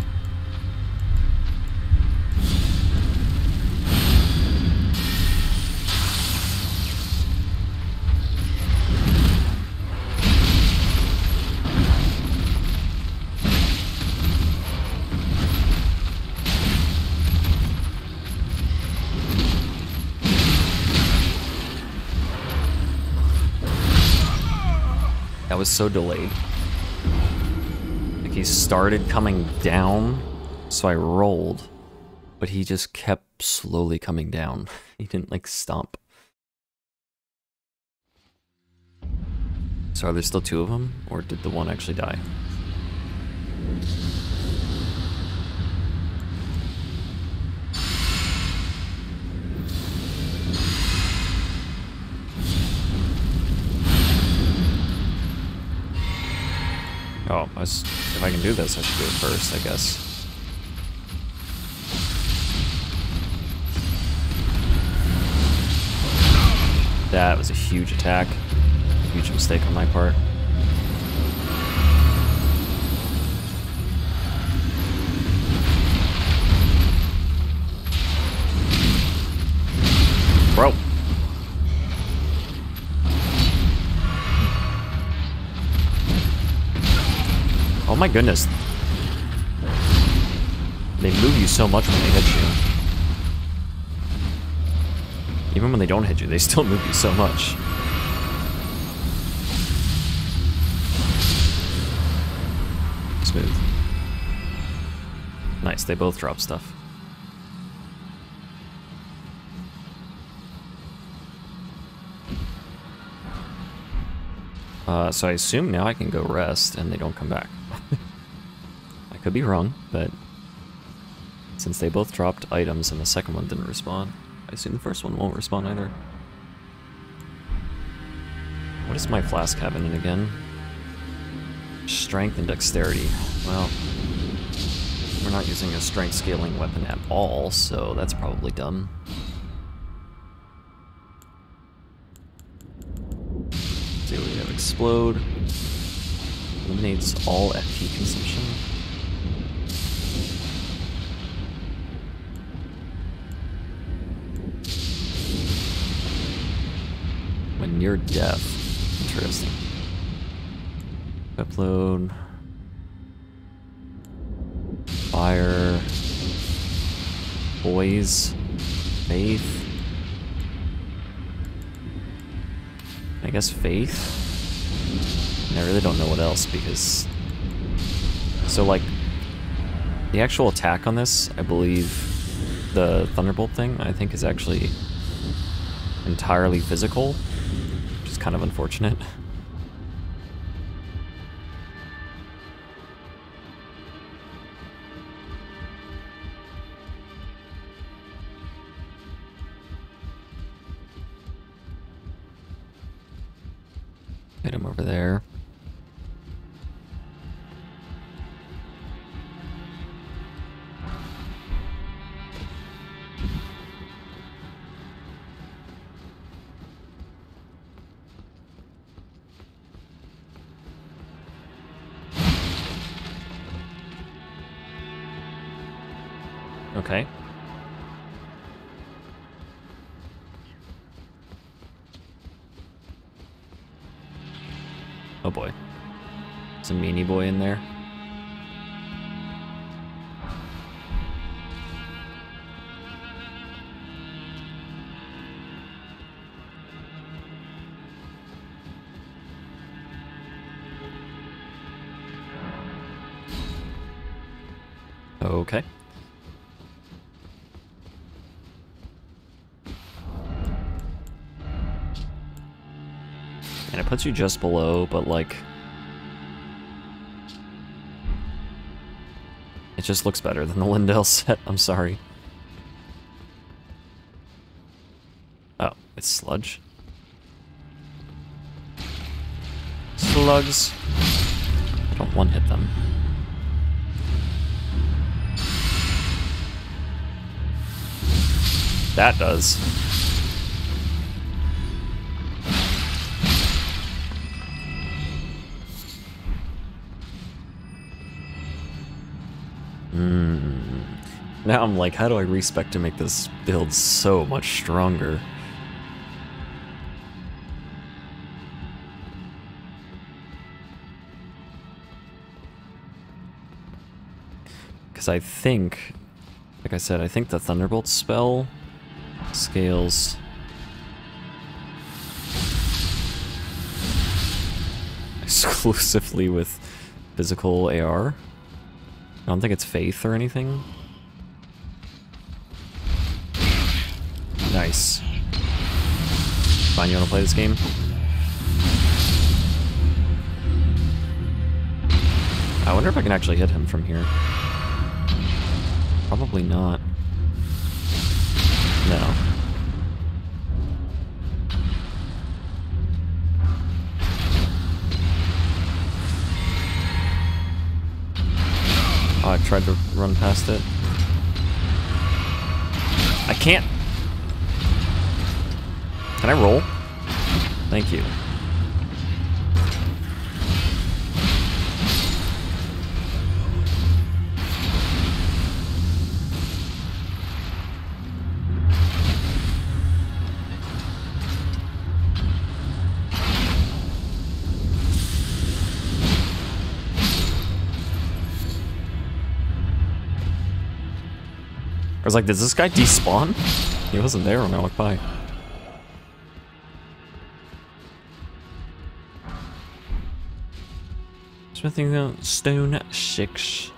That was so delayed. Like he started coming down, so I rolled, but he just kept slowly coming down. He didn't like stomp. So are there still two of them, or did the one actually die? Oh, I was, if I can do this, I should do it first, I guess. That was a huge attack. Huge mistake on my part. Bro. Oh my goodness. They move you so much when they hit you. Even when they don't hit you, they still move you so much. Smooth. Nice, they both drop stuff. Uh, so I assume now I can go rest and they don't come back. I could be wrong, but since they both dropped items and the second one didn't respawn, I assume the first one won't respawn either. What is my flask having in again? Strength and dexterity. Well, we're not using a strength scaling weapon at all, so that's probably dumb. do we have? Explode. Eliminates all F P consumption. When near death. Interesting. Upload. Fire. Poise. Faith. I guess faith. And I really don't know what else because. So like, the actual attack on this, I believe, the Thunderbolt thing, I think is actually entirely physical, which is kind of unfortunate. Hit him over there. Okay. Oh boy. There's a meanie boy in there. Okay. And it puts you just below, but like... it just looks better than the Lindell set, I'm sorry. Oh, it's sludge. Slugs. Don't one-hit them. That does. Mm. Now I'm like, how do I respec to make this build so much stronger? Because I think, like I said, I think the Thunderbolt spell scales exclusively with physical A R. I don't think it's faith or anything. Nice. Fine, you wanna play this game? I wonder if I can actually hit him from here. Probably not. No. Oh, I tried to run past it. I can't. Can I roll? Thank you. I was like, does this guy despawn? He wasn't there when I walked by. Smithing the stone six.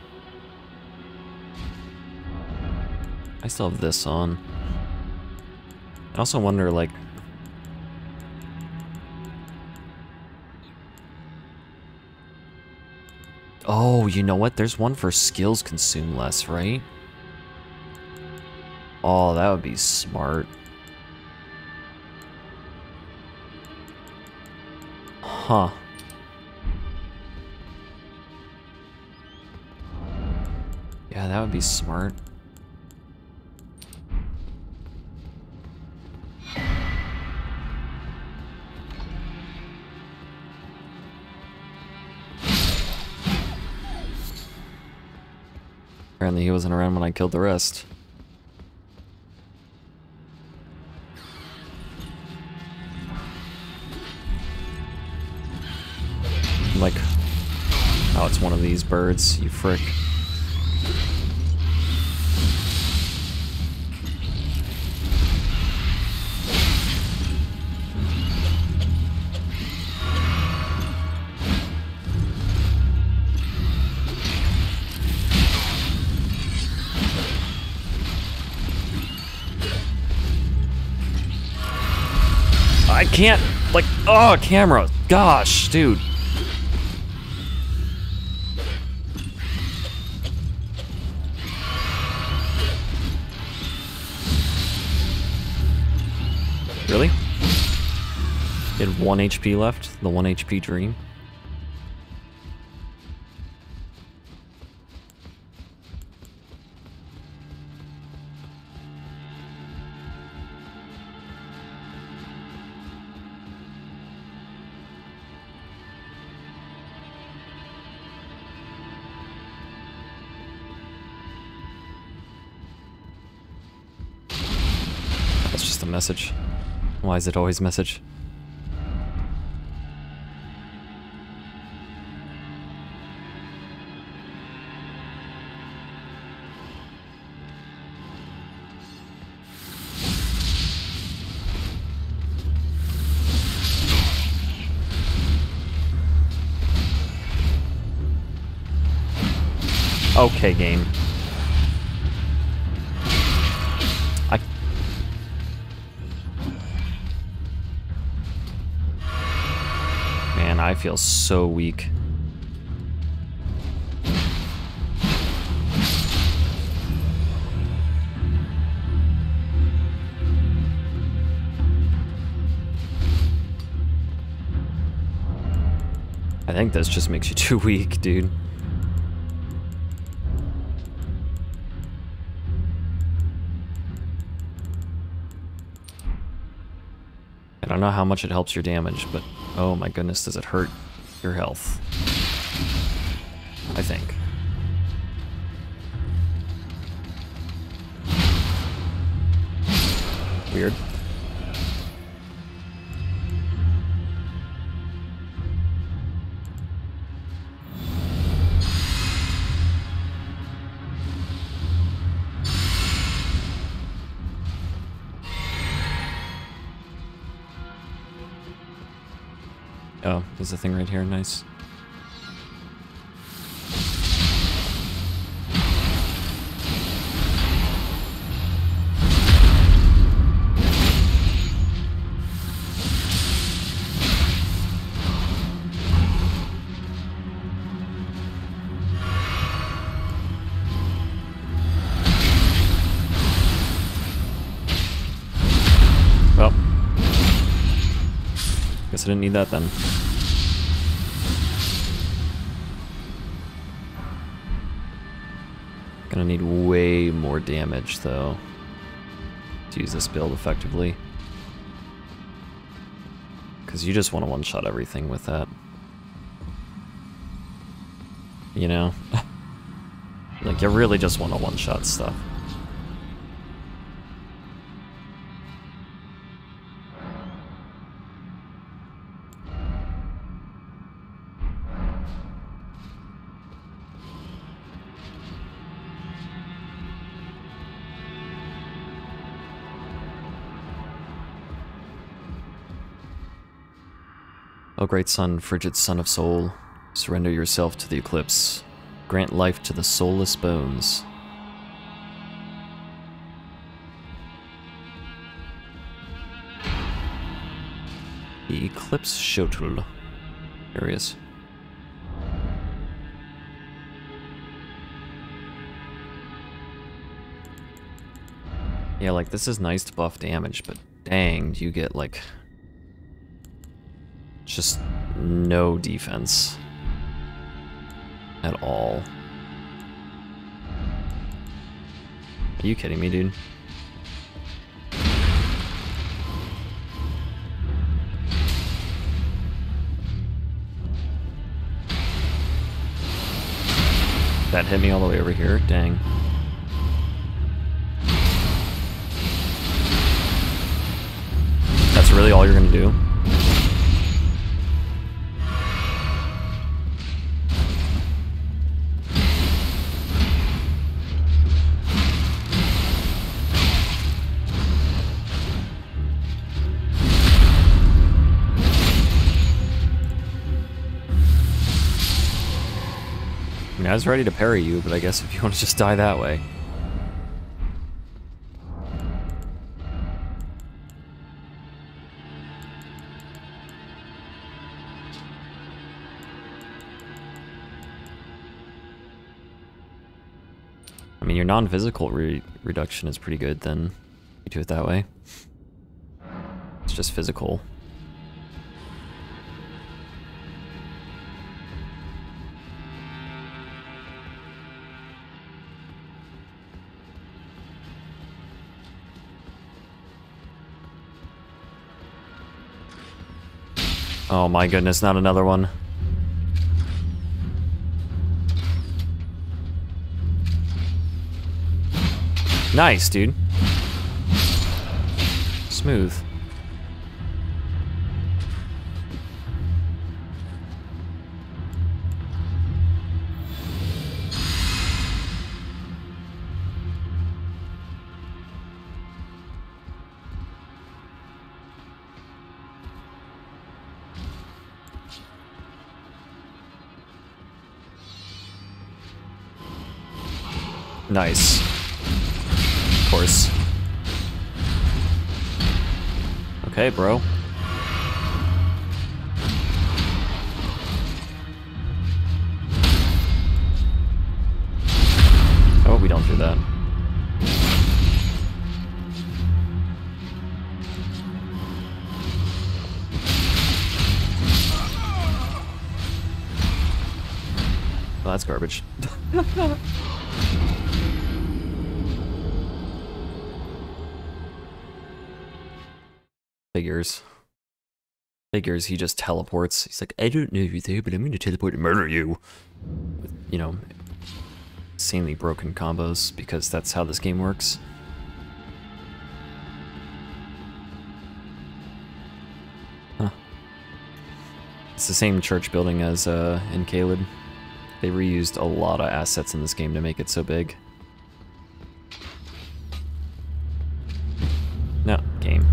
I still have this on. I also wonder, like... oh, you know what? There's one for skills consume less, right? Oh, that would be smart. Huh. Yeah, that would be smart. Apparently he wasn't around when I killed the rest. Like, oh, it's one of these birds, you frick. I can't, like, oh, camera, gosh, dude. Really? He had one H P left, the one H P dream. That's just a message. Why is it always message? Okay, game. I... Man, I feel so weak. I think this just makes you too weak, dude. I don't know how much it helps your damage, but oh my goodness, does it hurt your health? I think. Weird. Oh, there's a thing right here, nice. Well, guess I didn't need that then. Gonna need way more damage, though, to use this build effectively. Because you just want to one-shot everything with that. You know? Like, you really just want to one-shot stuff. O great sun, frigid son of soul, surrender yourself to the eclipse. Grant life to the soulless bones. The eclipse shuttle. There he is. Yeah, like, this is nice to buff damage, but dang, you get, like, just no defense at all. Are you kidding me, dude? That hit me all the way over here. Dang. That's really all you're gonna do? I mean, I was ready to parry you, but I guess if you want to just die that way. I mean, your non-physical re reduction is pretty good, then you do it that way. It's just physical. Oh my goodness, not another one. Nice, dude. Smooth. Nice. Of course. Okay, bro. Oh, we don't do that. Well, that's garbage. Figures. Figures, he just teleports. He's like, I don't know you're there, but I'm gonna teleport and murder you. With, you know, insanely broken combos, because that's how this game works. Huh. It's the same church building as uh, in Caleb. They reused a lot of assets in this game to make it so big. No, game.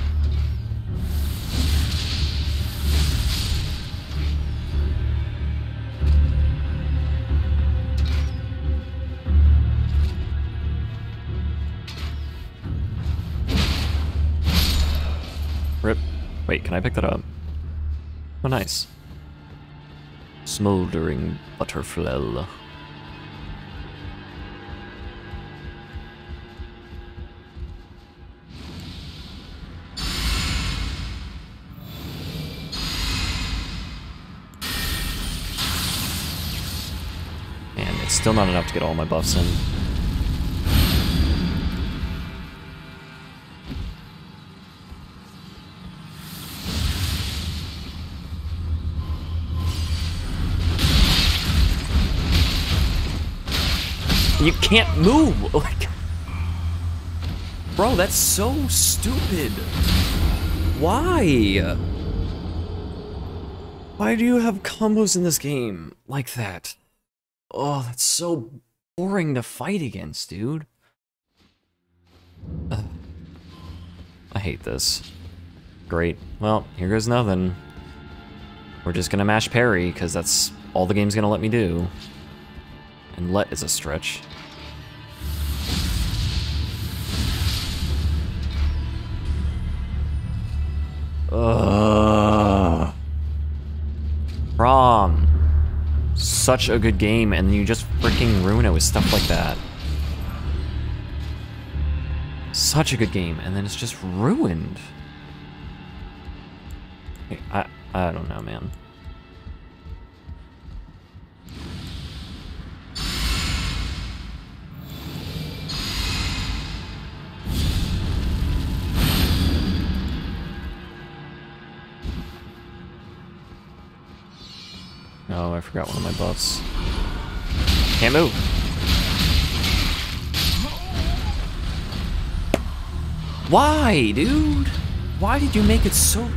Rip. Wait, can I pick that up? Oh, nice. Smoldering butterfly. And it's still not enough to get all my buffs in. You can't move! Like, bro, that's so stupid. Why? Why do you have combos in this game like that? Oh, that's so boring to fight against, dude. Ugh. I hate this. Great. Well, here goes nothing. We're just gonna mash parry, because that's all the game's gonna let me do. And let is a stretch. Ugh. Prom. Such a good game, and you just freaking ruin it with stuff like that. Such a good game, and then it's just ruined. I I don't know, man. Oh, I forgot one of my buffs. Can't move. Why, dude? Why did you make it so...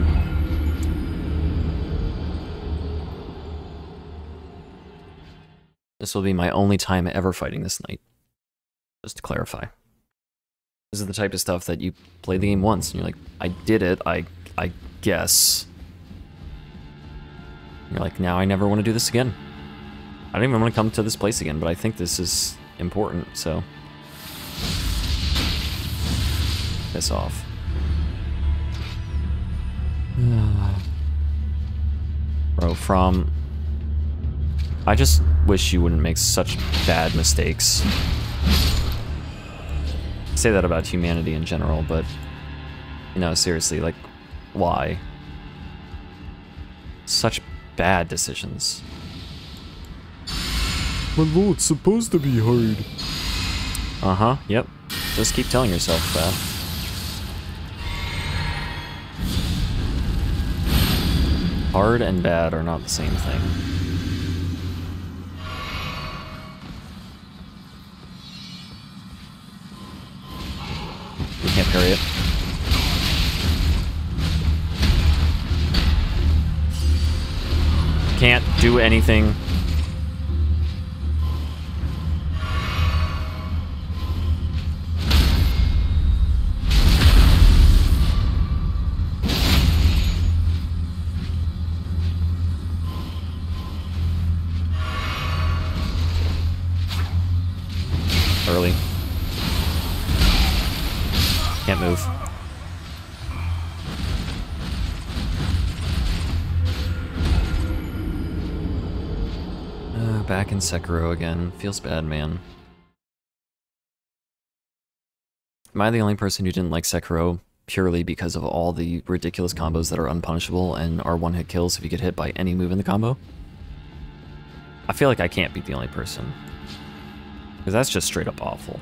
This will be my only time ever fighting this knight. Just to clarify. This is the type of stuff that you play the game once and you're like, I did it, I I guess. And you're like, now I never want to do this again. I don't even want to come to this place again, but I think this is important, so. Piss off. Bro, from... I just wish you wouldn't make such bad mistakes. I say that about humanity in general, but... You know, seriously, like, why? Such bad decisions. My lord, it's supposed to be hard. Uh-huh, yep. Just keep telling yourself that. Hard and bad are not the same thing. We can't parry it. Can't do anything. Early. Can't move. Uh, back in Sekiro again. Feels bad, man. Am I the only person who didn't like Sekiro purely because of all the ridiculous combos that are unpunishable and are one-hit kills if you get hit by any move in the combo? I feel like I can't be the only person. Because that's just straight up awful.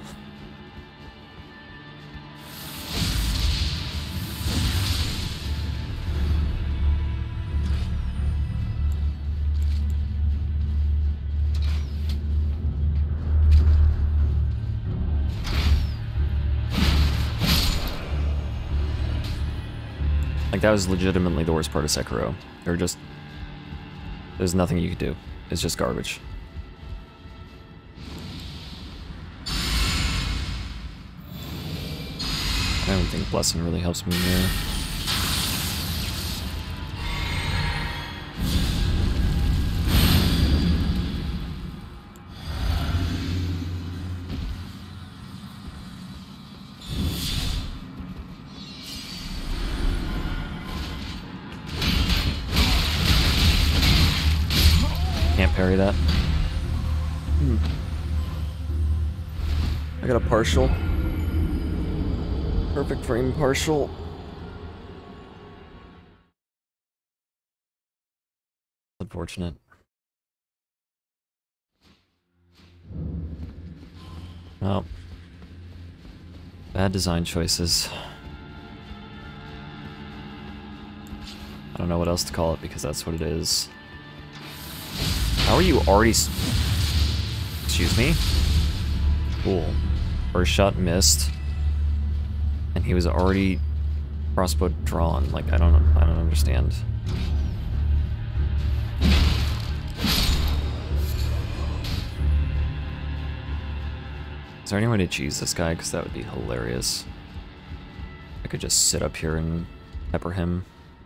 Like, that was legitimately the worst part of Sekiro. There just... There's nothing you could do. It's just garbage. I don't think Blessing really helps me here. Can't parry that. Hmm. I got a partial. Perfect frame partial. Unfortunate. Well, bad design choices. I don't know what else to call it because that's what it is. How are you already... S Excuse me? Cool. First shot missed. And he was already crossbow drawn. Like, I don't I don't understand. Is there any way to cheese this guy? Because that would be hilarious. I could just sit up here and pepper him.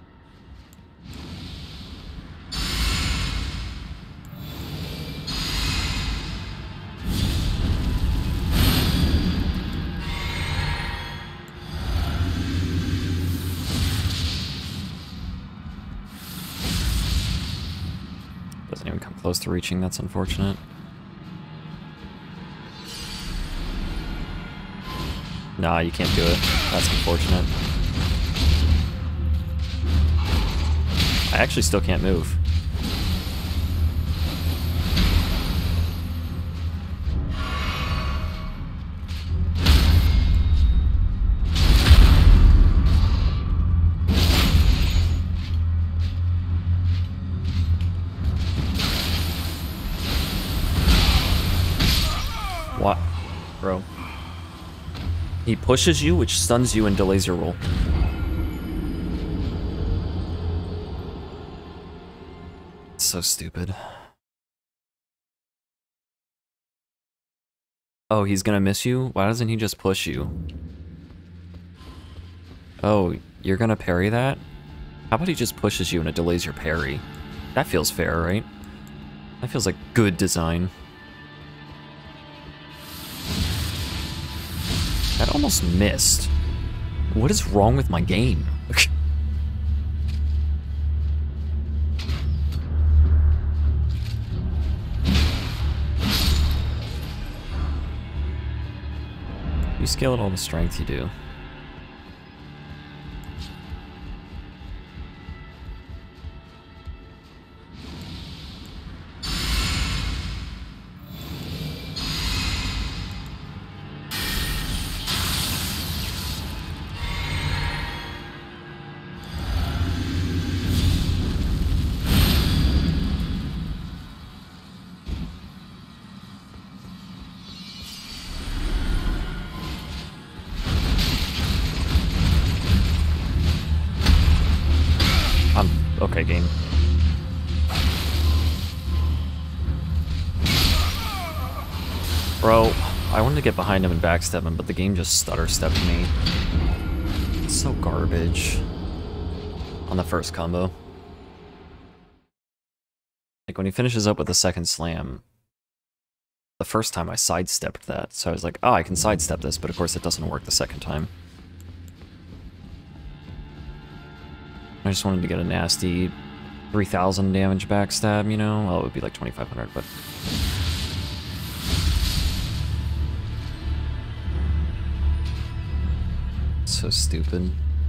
Doesn't even come close to reaching, that's unfortunate. Nah, you can't do it. That's unfortunate. I actually still can't move. What? Bro. He pushes you, which stuns you and delays your roll. So stupid. Oh, he's gonna miss you? Why doesn't he just push you? Oh, you're gonna parry that? How about he just pushes you and it delays your parry? That feels fair, right? That feels like good design. That almost missed. What is wrong with my game? You scale at all the strength you do. Okay, game. Bro, I wanted to get behind him and backstab him, but the game just stutter-stepped me. It's so garbage. On the first combo. Like, when he finishes up with the second slam, the first time I sidestepped that, so I was like, oh, I can sidestep this, but of course it doesn't work the second time. I just wanted to get a nasty three thousand damage backstab, you know? Well, it would be like twenty-five hundred, but... So stupid.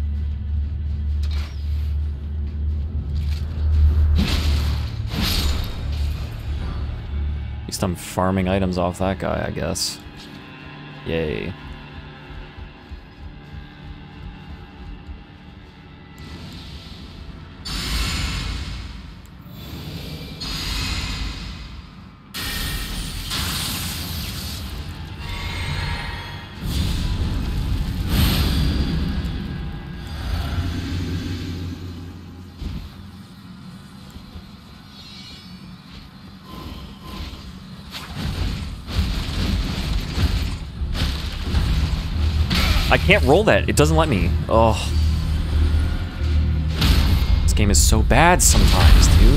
At least I'm farming items off that guy, I guess. Yay. I can't roll that. It doesn't let me. Oh. This game is so bad sometimes, dude.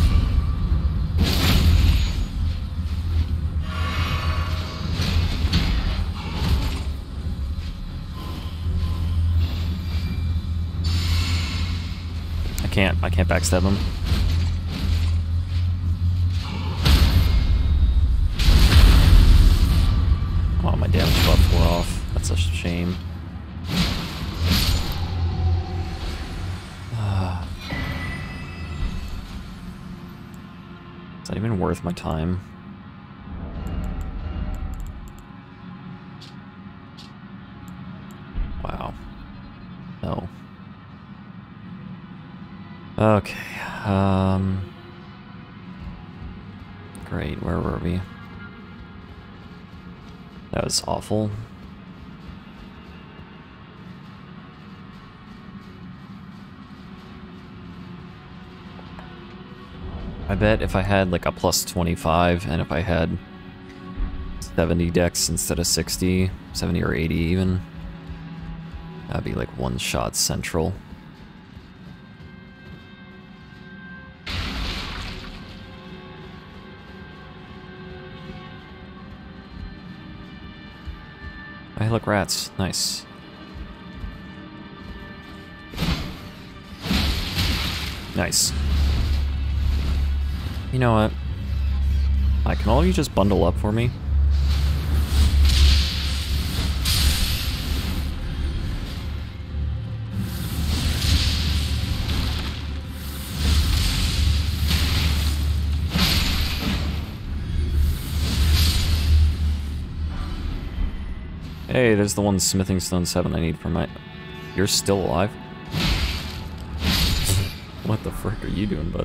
I can't. I can't backstab him. Oh, my damage buff wore off. That's a shame. Uh, is that even worth my time? Wow. No. Okay. Um. Great. Where were we? That was awful. I bet if I had like a plus twenty-five and if I had seventy dex instead of sixty, seventy or eighty even, that'd be like one shot central. Hey, look, rats. Nice. Nice. You know what? I can all of you just bundle up for me? Hey, there's the one smithing stone seven I need for my... You're still alive? What the frick are you doing, bud?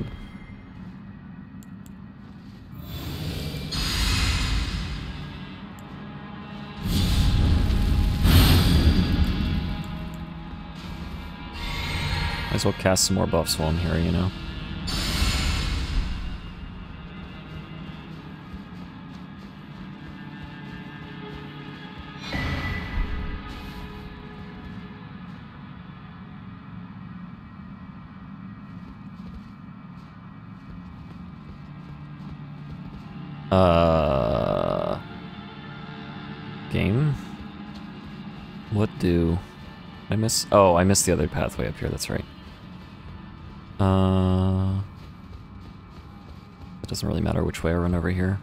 as well cast some more buffs while I'm here, you know? Uh, game? What do I miss? Oh, I missed the other pathway up here, that's right. Uh, it doesn't really matter which way I run over here.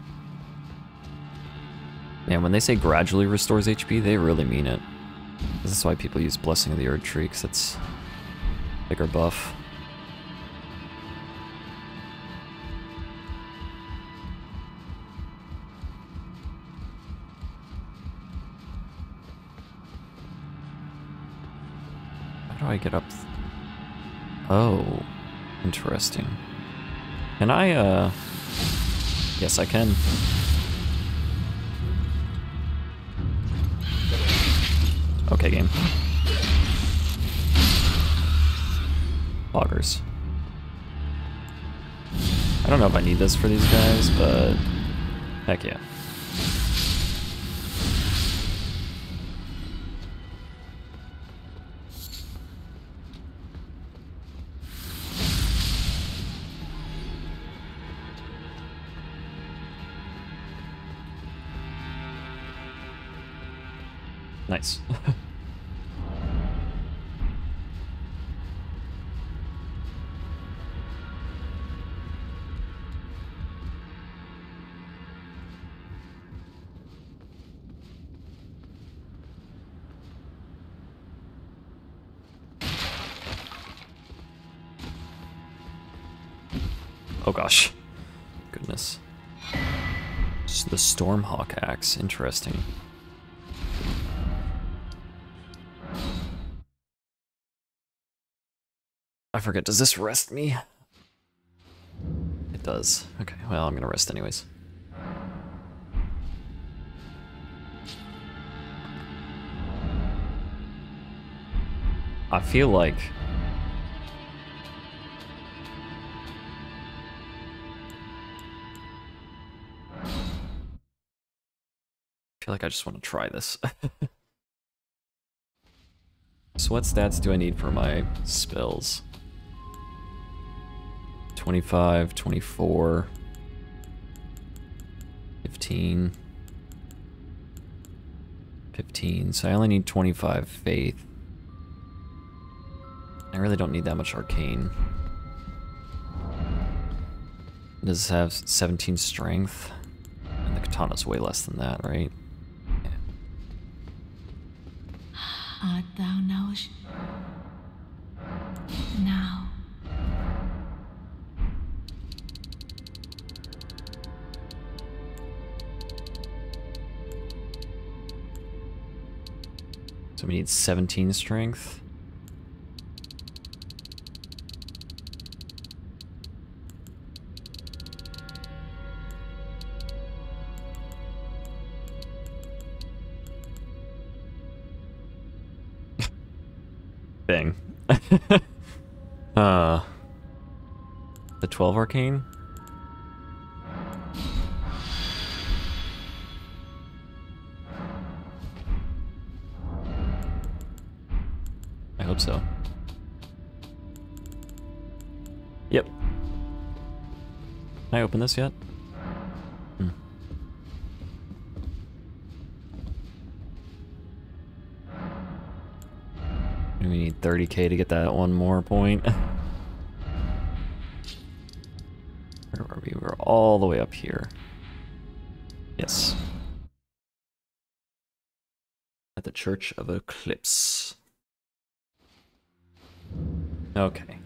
Man, when they say gradually restores H P, they really mean it. This is why people use Blessing of the Erd Tree, because it's bigger buff. How do I get up? Th oh, interesting. Can I, uh... yes, I can. Okay, game. Loggers. I don't know if I need this for these guys, but heck yeah. Nice. Oh gosh. Goodness. Just the Stormhawk axe, interesting. I forget, does this rest me? It does. Okay, well, I'm gonna rest anyways. I feel like... I feel like I just want to try this. So what stats do I need for my spells? twenty-five, twenty-four, fifteen, fifteen, so I only need twenty-five faith. I really don't need that much arcane. Does this have seventeen strength? And the katana's way less than that, right? Yeah. Art thou knowest? Now. So we need seventeen strength. Thing. uh, the twelve arcane? I hope so. Yep. Can I open this yet? Hmm. We need thirty K to get that one more point. Where are we? We're all the way up here. Yes. At the Church of Eclipse. Okay.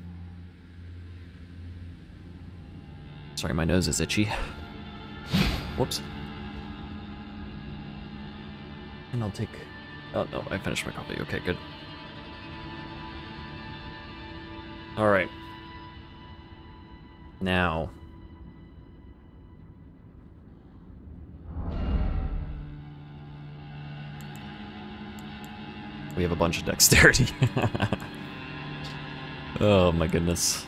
Sorry, my nose is itchy. Whoops. And I'll take... Oh, no, I finished my coffee. Okay, good. Alright. Now. We have a bunch of dexterity. Oh my goodness.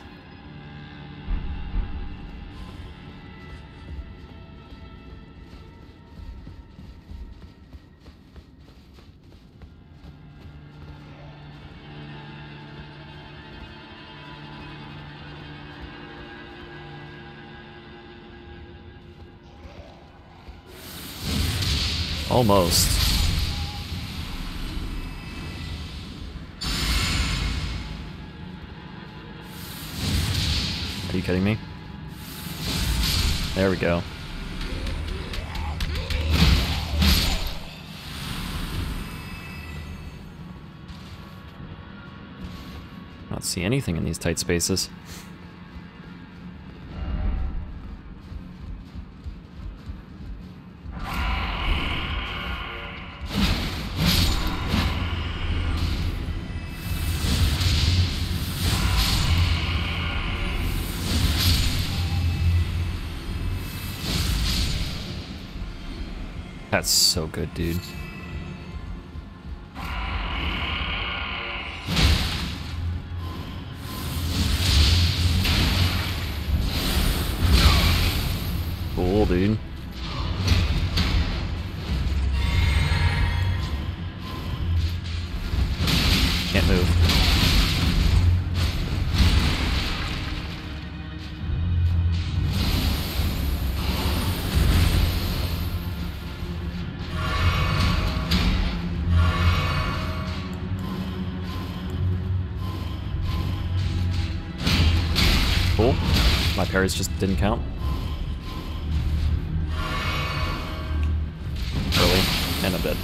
Almost. Are you kidding me? There we go. I don't see anything in these tight spaces. That's so good, dude. Cool, dude. Can't move. Cool. My parries just didn't count. Early, and I'm dead.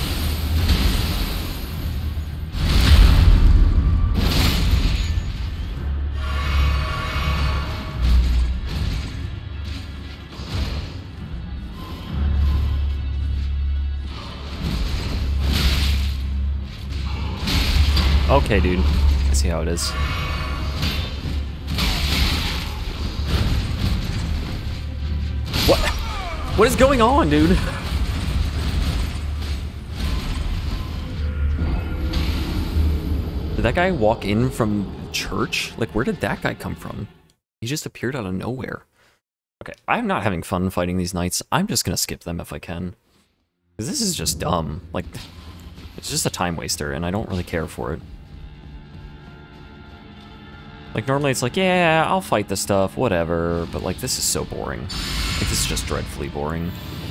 Okay, dude. I see how it is. What? What is going on, dude? Did that guy walk in from church? Like, where did that guy come from? He just appeared out of nowhere. Okay, I'm not having fun fighting these knights. I'm just gonna skip them if I can. Because this is just dumb. Like, it's just a time waster, and I don't really care for it. Like, normally it's like, yeah, I'll fight the stuff, whatever, but like, this is so boring. Like, this is just dreadfully boring.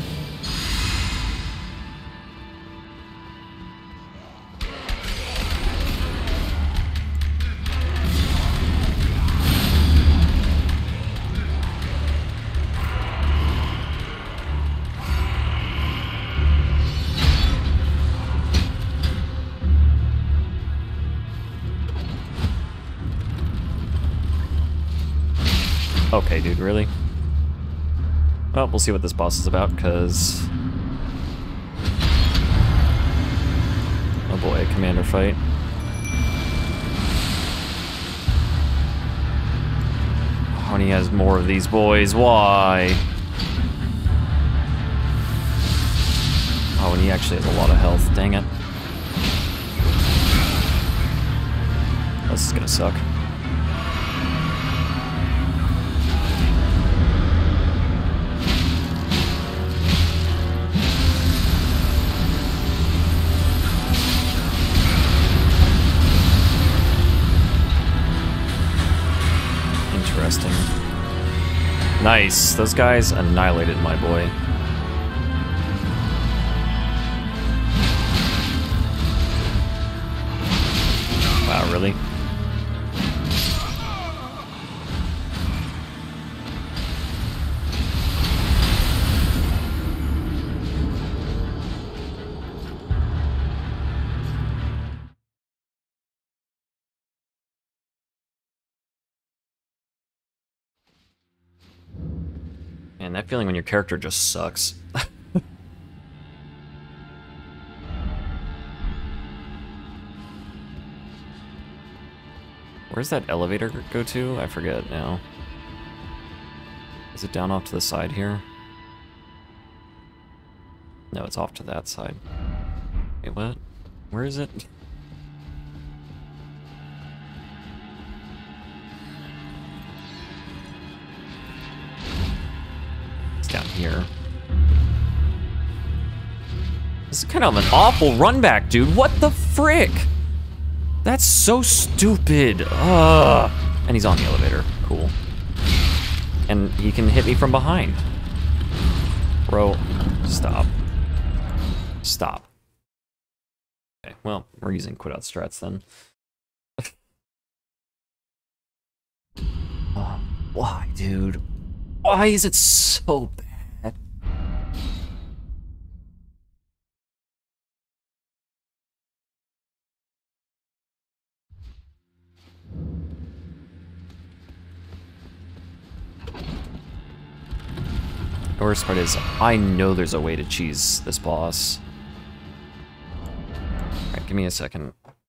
Okay, dude, really? Well, we'll see what this boss is about, because... Oh boy, commander fight. Oh, and he has more of these boys, why? Oh, and he actually has a lot of health, dang it. This is gonna suck. Interesting. Nice. Those guys annihilated my boy. Wow, really? And that feeling when your character just sucks. Where's that elevator go to? I forget now. Is it down off to the side here? No, it's off to that side. Wait, what? Where is it? not here. This is kind of an awful run back, dude. What the frick? That's so stupid. Ugh. And he's on the elevator. Cool. And he can hit me from behind. Bro, stop. Stop. Okay, well, we're using quit out strats then. Oh, why, dude? Why is it so bad? The worst part is, I know there's a way to cheese this boss. Alright, give me a second.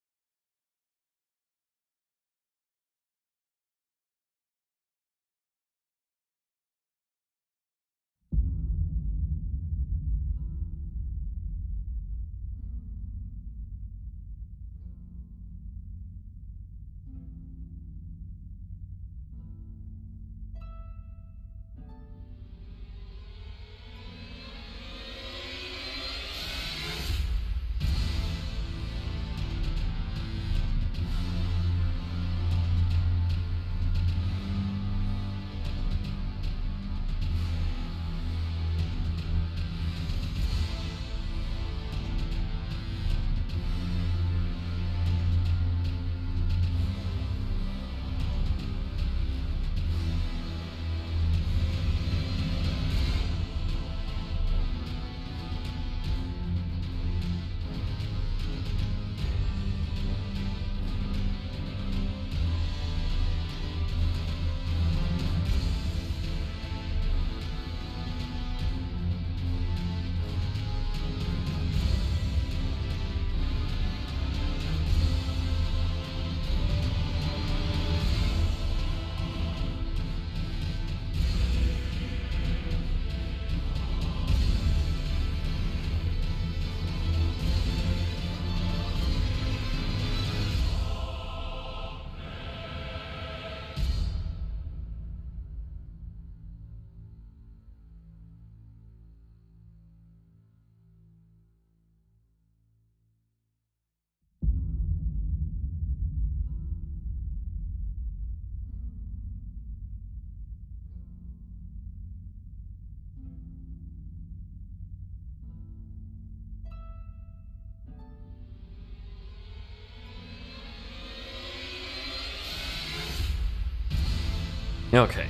Okay.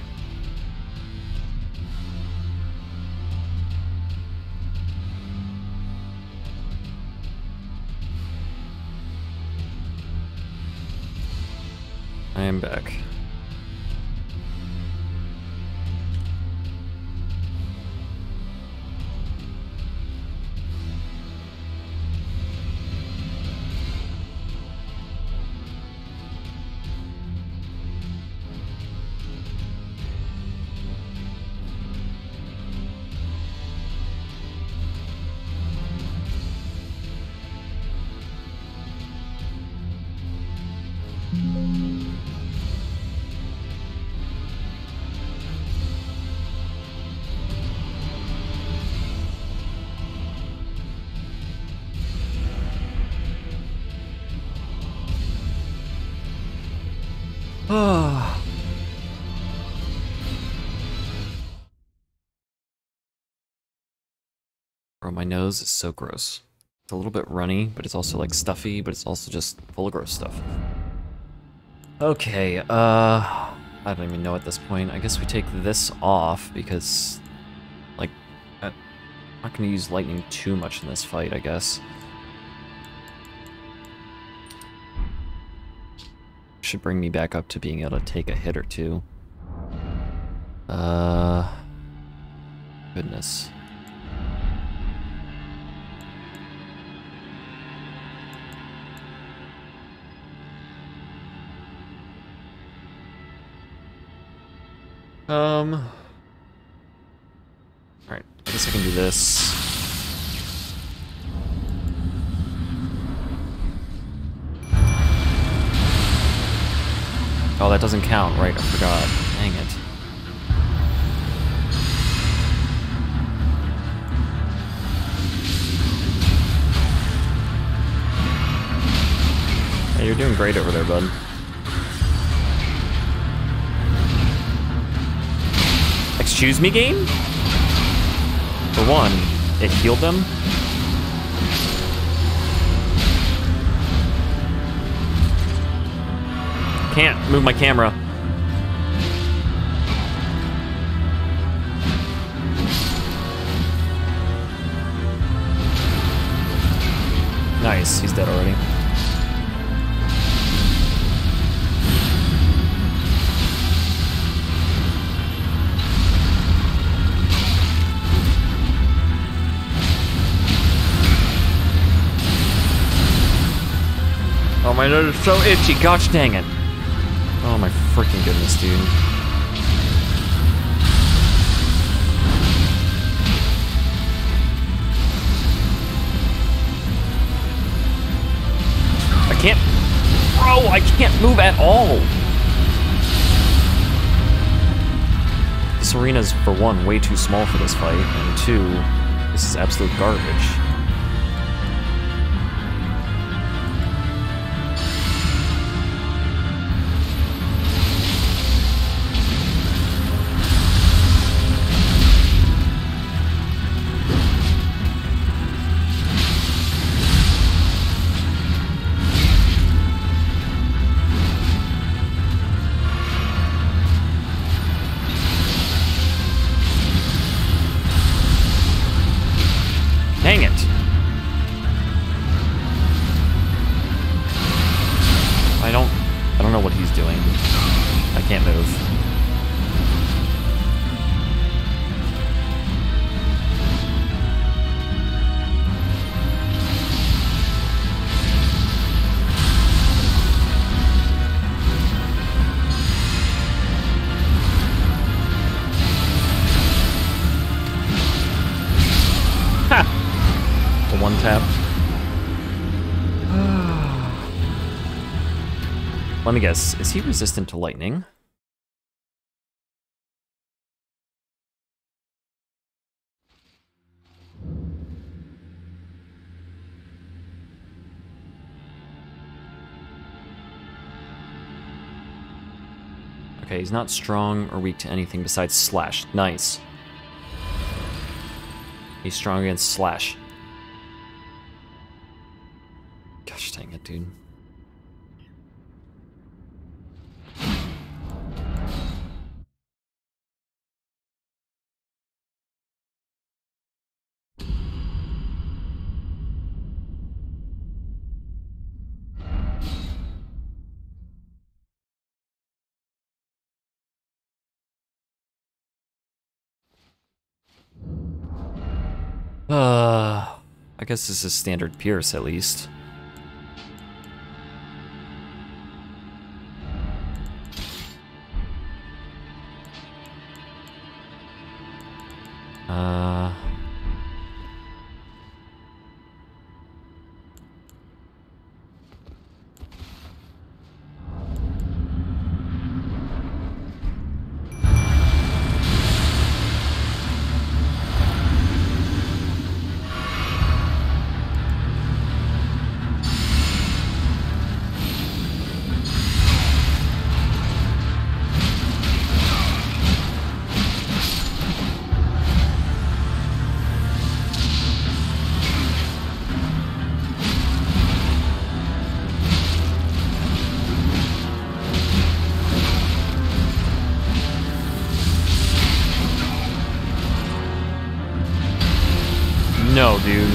I am back. Bro, my nose is so gross. It's a little bit runny, but it's also like stuffy, but it's also just full of gross stuff. Okay, uh, I don't even know at this point. I guess we take this off because, like, I'm not gonna use lightning too much in this fight, I guess. Should bring me back up to being able to take a hit or two. Uh, goodness. Um, alright, I guess I can do this. Oh, that doesn't count, right? I forgot. Dang it. You're doing great over there, bud. Excuse me, game? For one, it healed them. Can't move my camera. Nice, he's dead already. Oh, my nose is so itchy. Gosh dang it. Oh my freaking goodness, dude. I can't... Bro, I can't move at all. This arena's, for one, way too small for this fight, and two, this is absolute garbage. Dang it. I don't I don't know what he's doing. I can't move. One tap. Let me guess, is he resistant to lightning? Okay, he's not strong or weak to anything besides slash. Nice. He's strong against slash. Gosh dang it, dude. Uh, I guess this is standard Pierce at least. Uh... No, dude.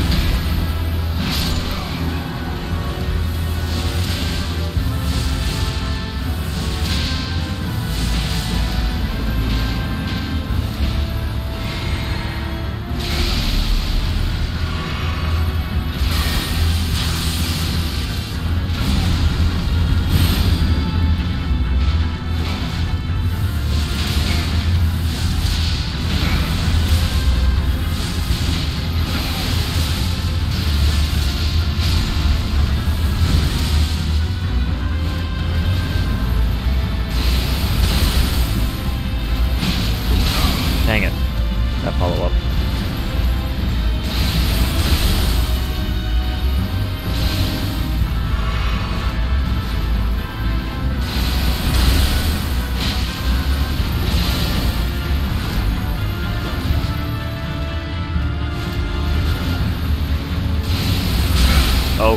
Dang it. That follow-up.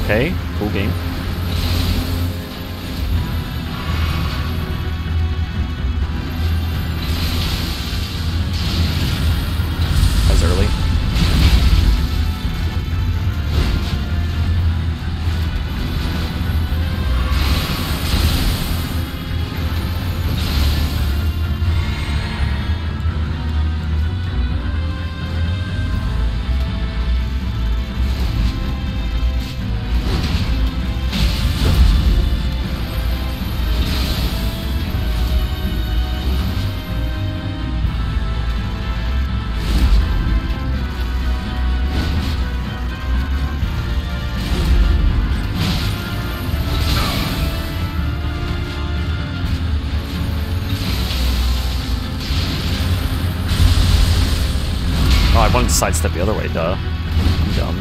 Okay, cool game. That was early. Oh, I wanted to sidestep the other way, duh. I'm dumb.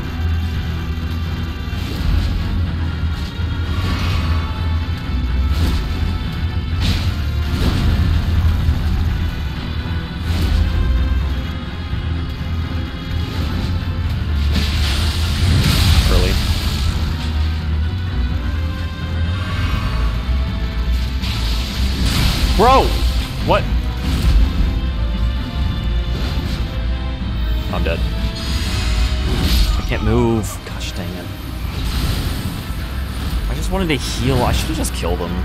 Early. Bro! What? I'm dead. I can't move. Gosh dang it. I just wanted to heal. I should have just killed him.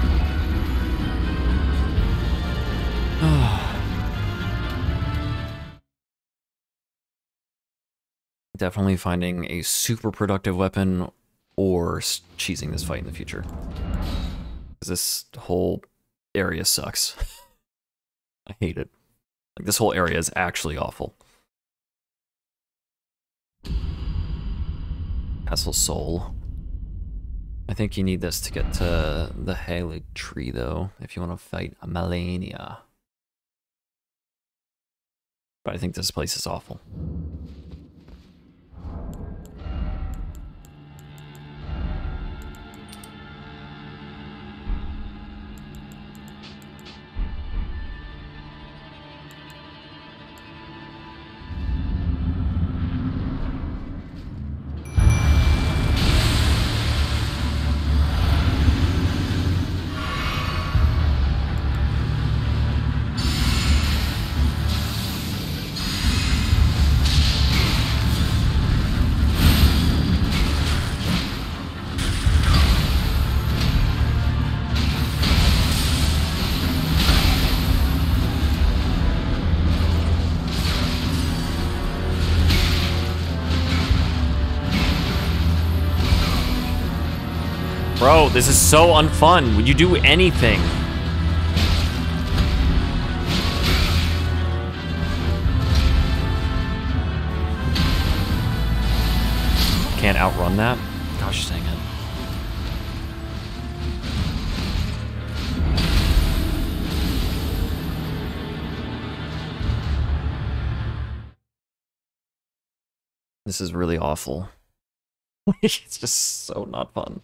Definitely finding a super productive weapon or cheesing this fight in the future. Because this whole area sucks. I hate it. Like, this whole area is actually awful. Castle Soul. I think you need this to get to the Halig tree, though, if you want to fight a Malenia. But I think this place is awful. Bro, this is so unfun. Would you do anything? Can't outrun that? Gosh dang it. This is really awful. It's just so not fun.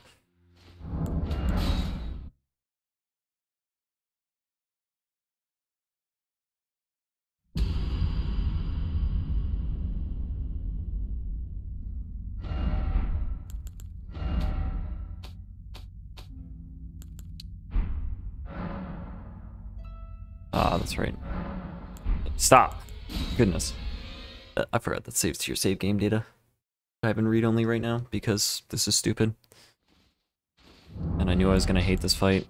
Ah, that's right. Stop. Goodness. Uh, I forgot that saves to your save game data. I have in read only right now because this is stupid. And I knew I was gonna hate this fight.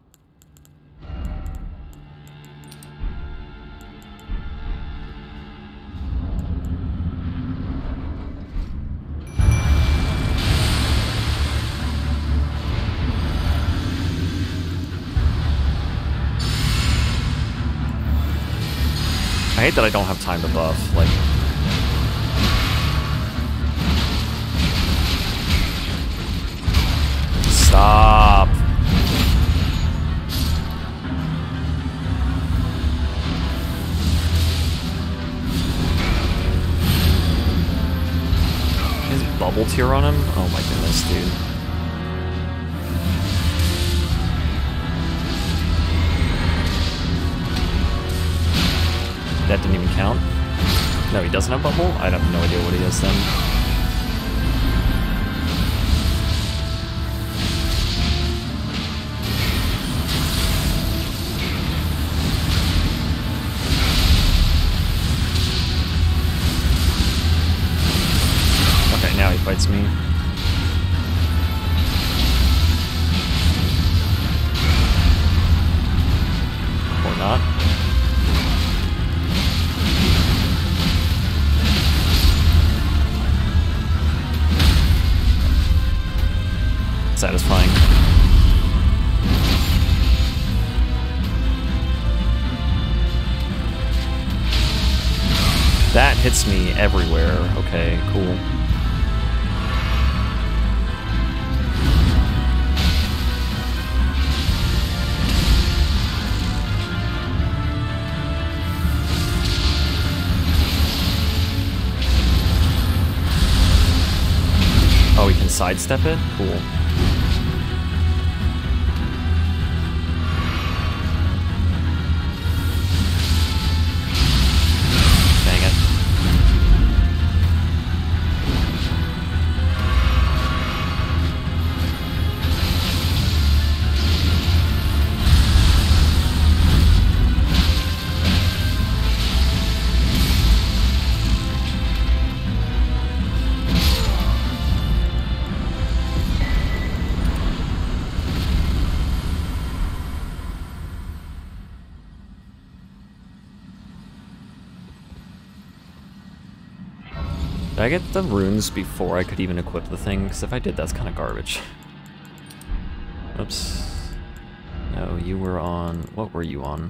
I hate that I don't have time to buff, like... Stop! His bubble tier on him? Oh my goodness, dude. That didn't even count? No, he doesn't have bubble? I have no idea what he is then. fights me. Or not. Satisfying. That hits me everywhere. Okay, cool. Oh, we can sidestep it? Cool. Did I get the runes before I could even equip the thing? Because if I did, that's kind of garbage. Oops. No, you were on... What were you on?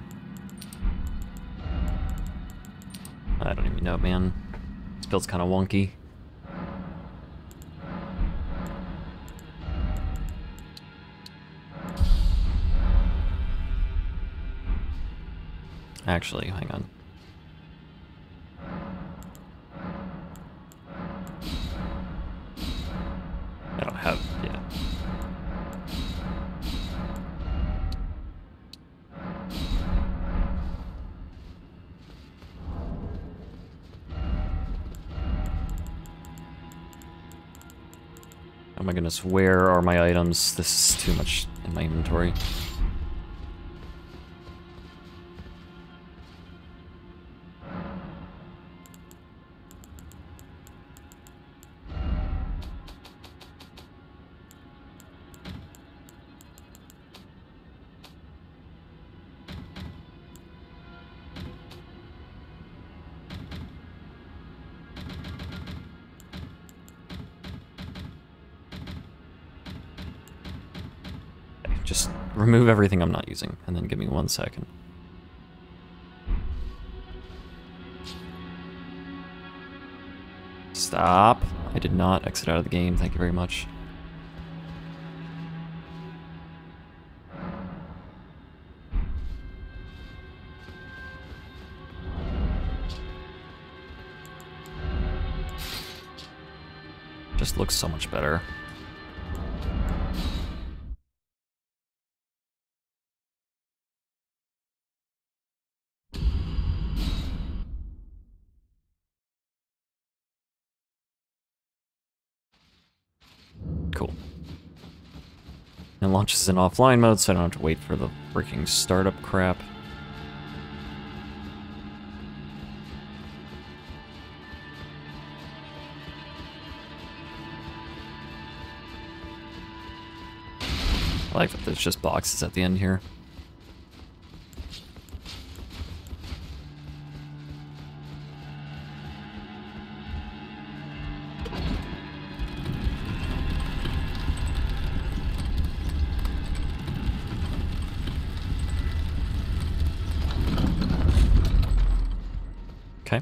I don't even know, man. This build's kind of wonky. Actually, hang on. I don't have, yeah. Oh my goodness, where are my items? This is too much in my inventory. Just remove everything I'm not using, and then give me one second. Stop. I did not exit out of the game, thank you very much. Just looks so much better. Cool. It launches in offline mode, so I don't have to wait for the freaking startup crap. I like that there's just boxes at the end here. Okay.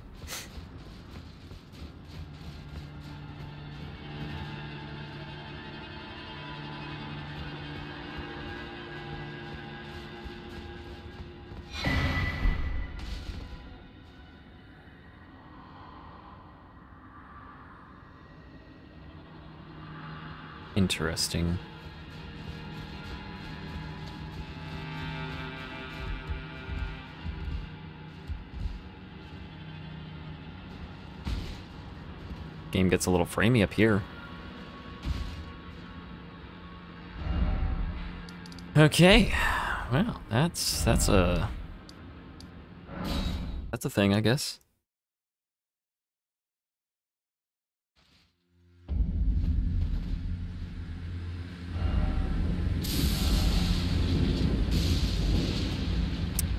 Interesting. Game gets a little framey up here. Okay, well, that's that's a that's a thing, I guess.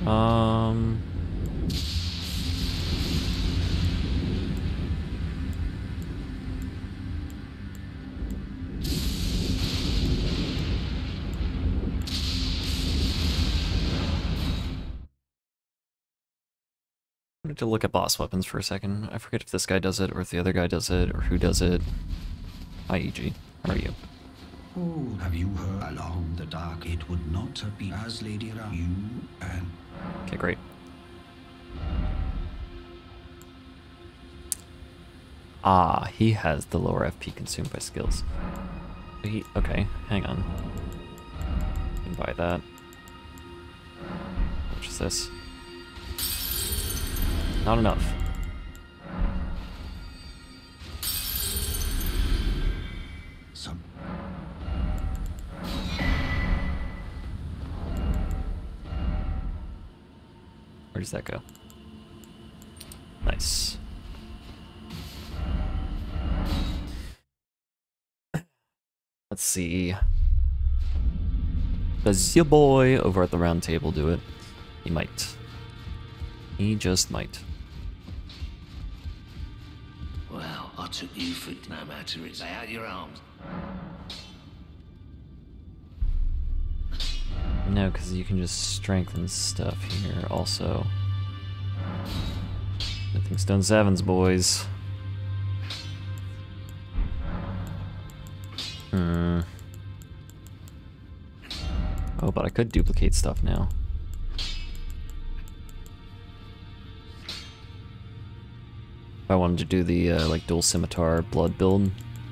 Um... I wanted to look at boss weapons for a second. I forget if this guy does it, or if the other guy does it, or who does it. Hi, E G. How are you? Oh, have you heard along the dark? It would not be as Lady around you and Okay, great. Ah, he has the lower F P consumed by skills. He, okay, hang on. I can buy that. Which is this? Not enough. some. Where does that go? Nice. Let's see. Does your boy over at the round table do it? He might. He just might. Well, I took you for no matter it's lay out your arms. No, because you can just strengthen stuff here also. Nothing stone sevens, boys. Hmm. Oh, but I could duplicate stuff now. If I wanted to do the uh, like dual scimitar blood build,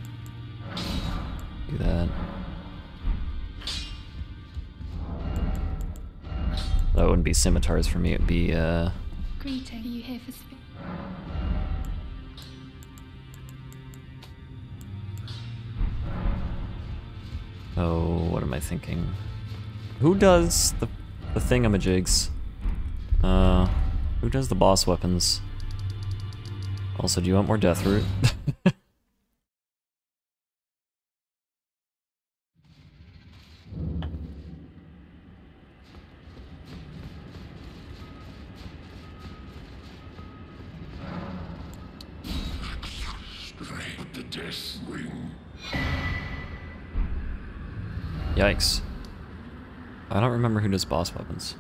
do that. That wouldn't be scimitars for me. It'd be uh. Greeting, are you here for speak? Oh, what am I thinking? Who does the the thingamajigs? Uh, who does the boss weapons? Also, do you want more death root? Straight the death ring. Yikes. I don't remember who does boss weapons.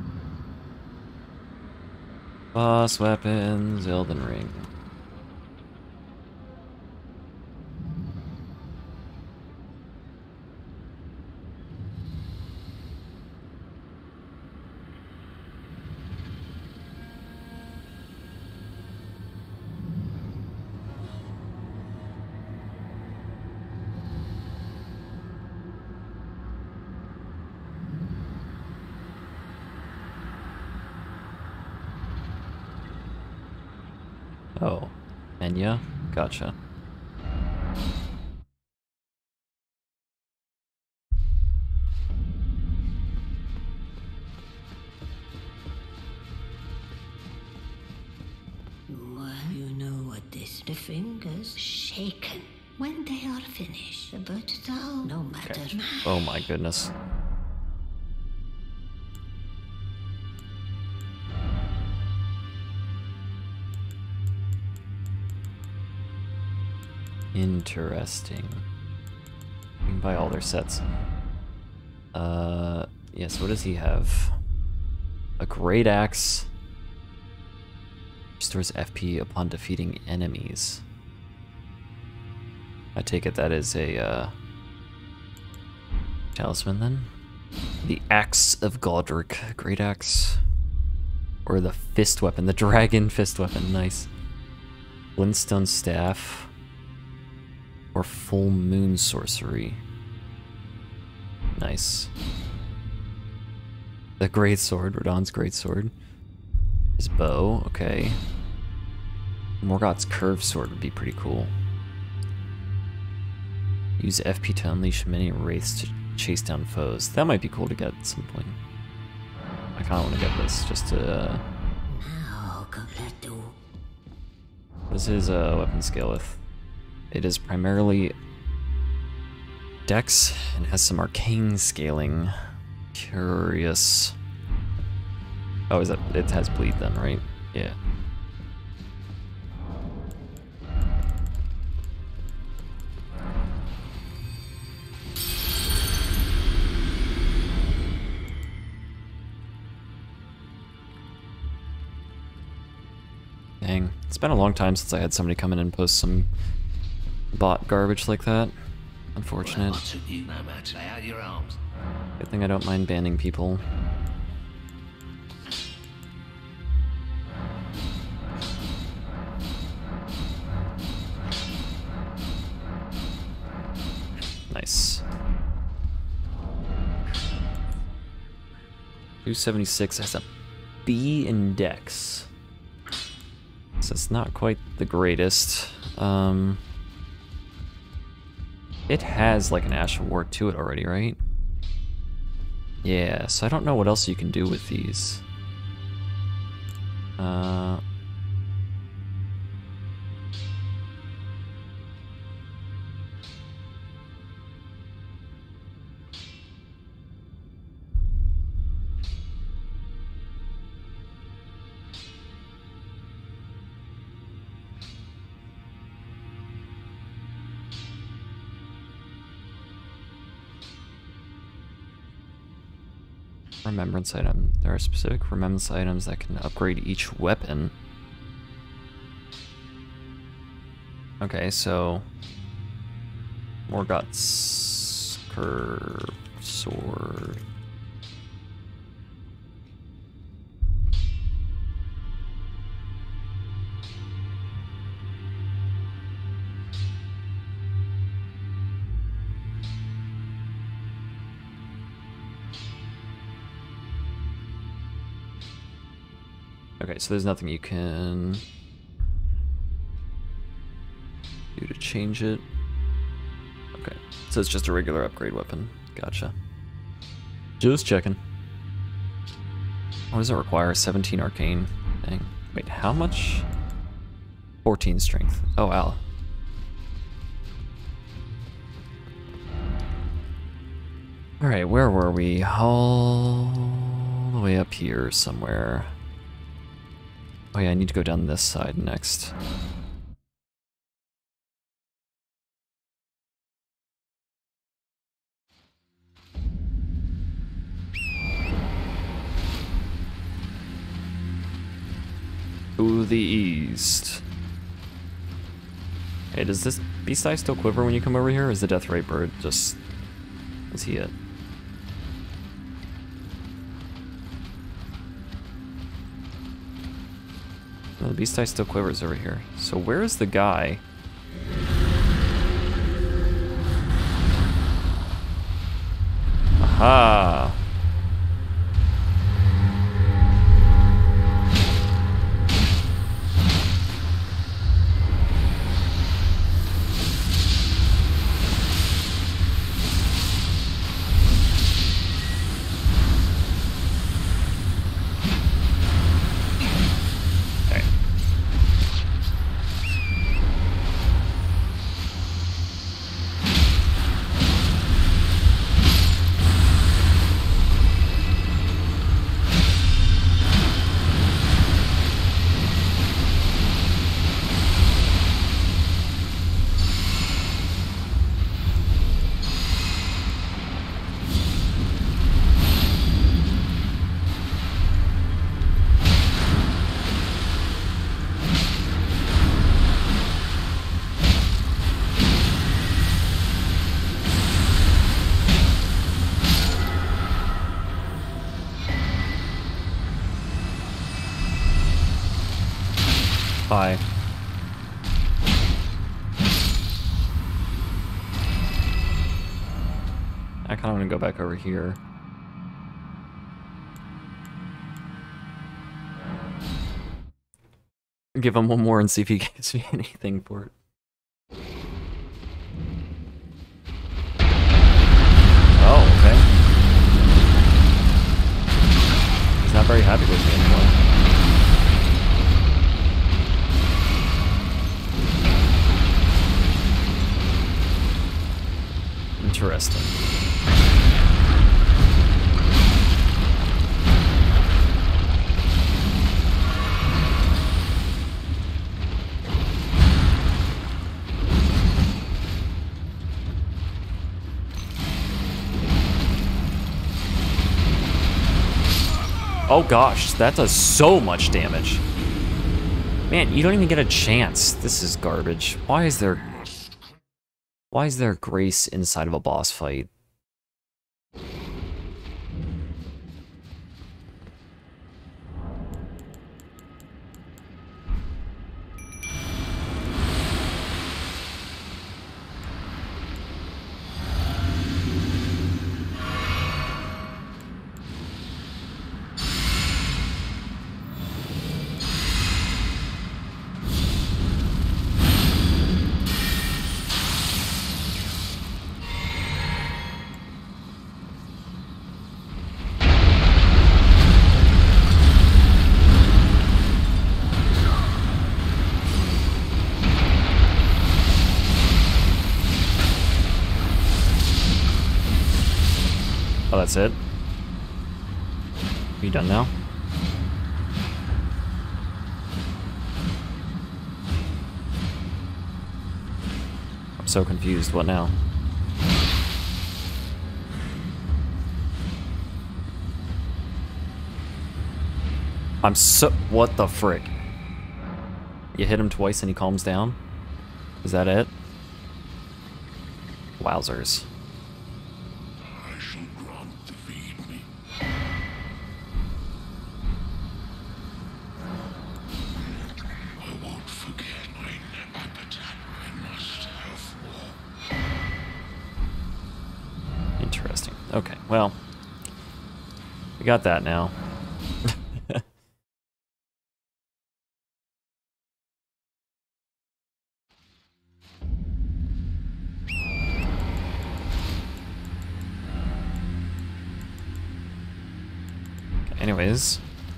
Boss weapons, Elden Ring. Oh, Enya? Gotcha. Well, you know what this. The fingers shaken. When they are finished, but though no matter. Okay. Oh my goodness. Interesting. You can buy all their sets. Uh, yes, what does he have? A great axe. Restores F P upon defeating enemies. I take it that is a, uh, talisman then? The Axe of Godric. Great axe. Or the fist weapon, the dragon fist weapon, nice. Glintstone staff. Or full moon sorcery. Nice. The great sword, Radon's great sword. His bow, okay. Morgoth's curved sword would be pretty cool. Use F P to unleash many wraiths to chase down foes. That might be cool to get at some point. I kinda wanna get this just to uh, Now, Completo. what is his uh, weapon scale with? It is primarily Dex and has some arcane scaling. Curious. Oh, is that it has bleed then, right? Yeah. Dang, it's been a long time since I had somebody come in and post some bot garbage like that. Unfortunate. Well, I took you no matter. Lay out your arms. Good thing I don't mind banning people. Nice. two seventy-six has a B index. So it's not quite the greatest. Um, it has like an Ash Award to it already, right? Yeah, so I don't know what else you can do with these. Uh... Remembrance item. There are specific remembrance items that can upgrade each weapon. Okay, so Morgoth's curved sword. Okay, so there's nothing you can do to change it. Okay, so it's just a regular upgrade weapon. Gotcha. Just checking. What does it require? seventeen arcane. Dang. Wait, how much? fourteen strength. Oh, wow. Alright, where were we? All the way up here somewhere. Oh yeah, I need to go down this side next. To the east. Hey, does this beast eye still quiver when you come over here, or is the death ray bird just... is he it? No, the beast eye still quivers over here. So where is the guy? Aha! Bye. I kind of want to go back over here. Give him one more and see if he gives me anything for it. Oh, okay. He's not very happy with me anymore. Interesting. Oh gosh, that does so much damage. Man, you don't even get a chance. This is garbage. Why is there... Why is there grace inside of a boss fight? Oh, that's it? Are you done now? I'm so confused. What now? I'm so... What the frick? You hit him twice and he calms down? Is that it? Wowzers. I shall grant to feed me. I won't forget my appetite. I must have more. Interesting. Okay, well. We got that now. Anyways.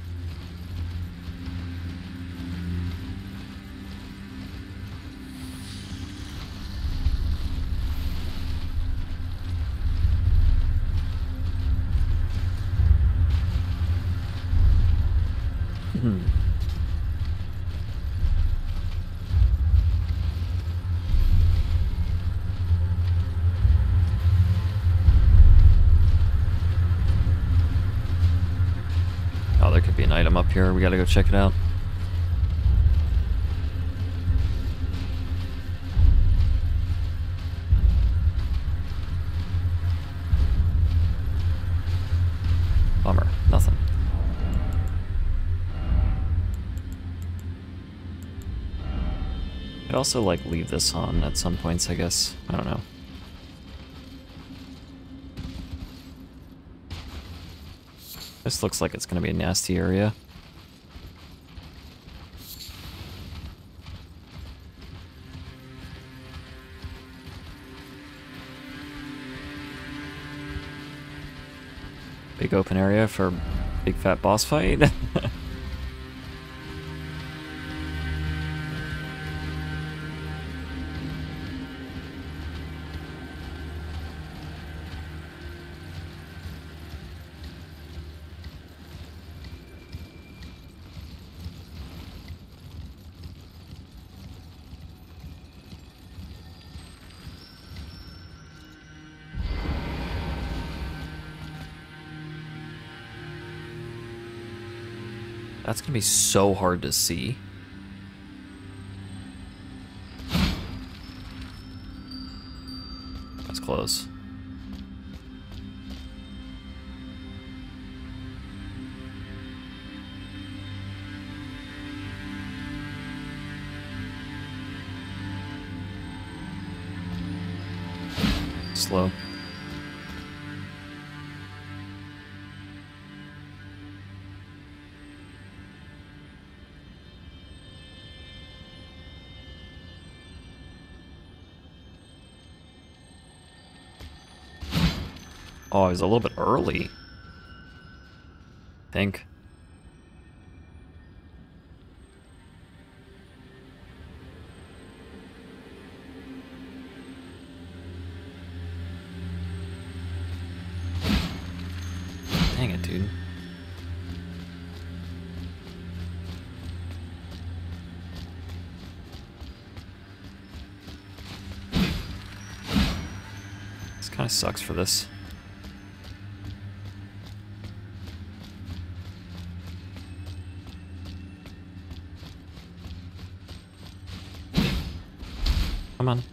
Hmm. Oh, there could be an item up here. We gotta go check it out. Bummer. Nothing. Could also, like, leave this on at some points, I guess. I don't know. This looks like it's gonna be a nasty area. Big open area for big fat boss fight. That's gonna be so hard to see. That's close. Slow. Oh, I was a little bit early. I think. Dang it, dude. This kind of sucks for this. Come on.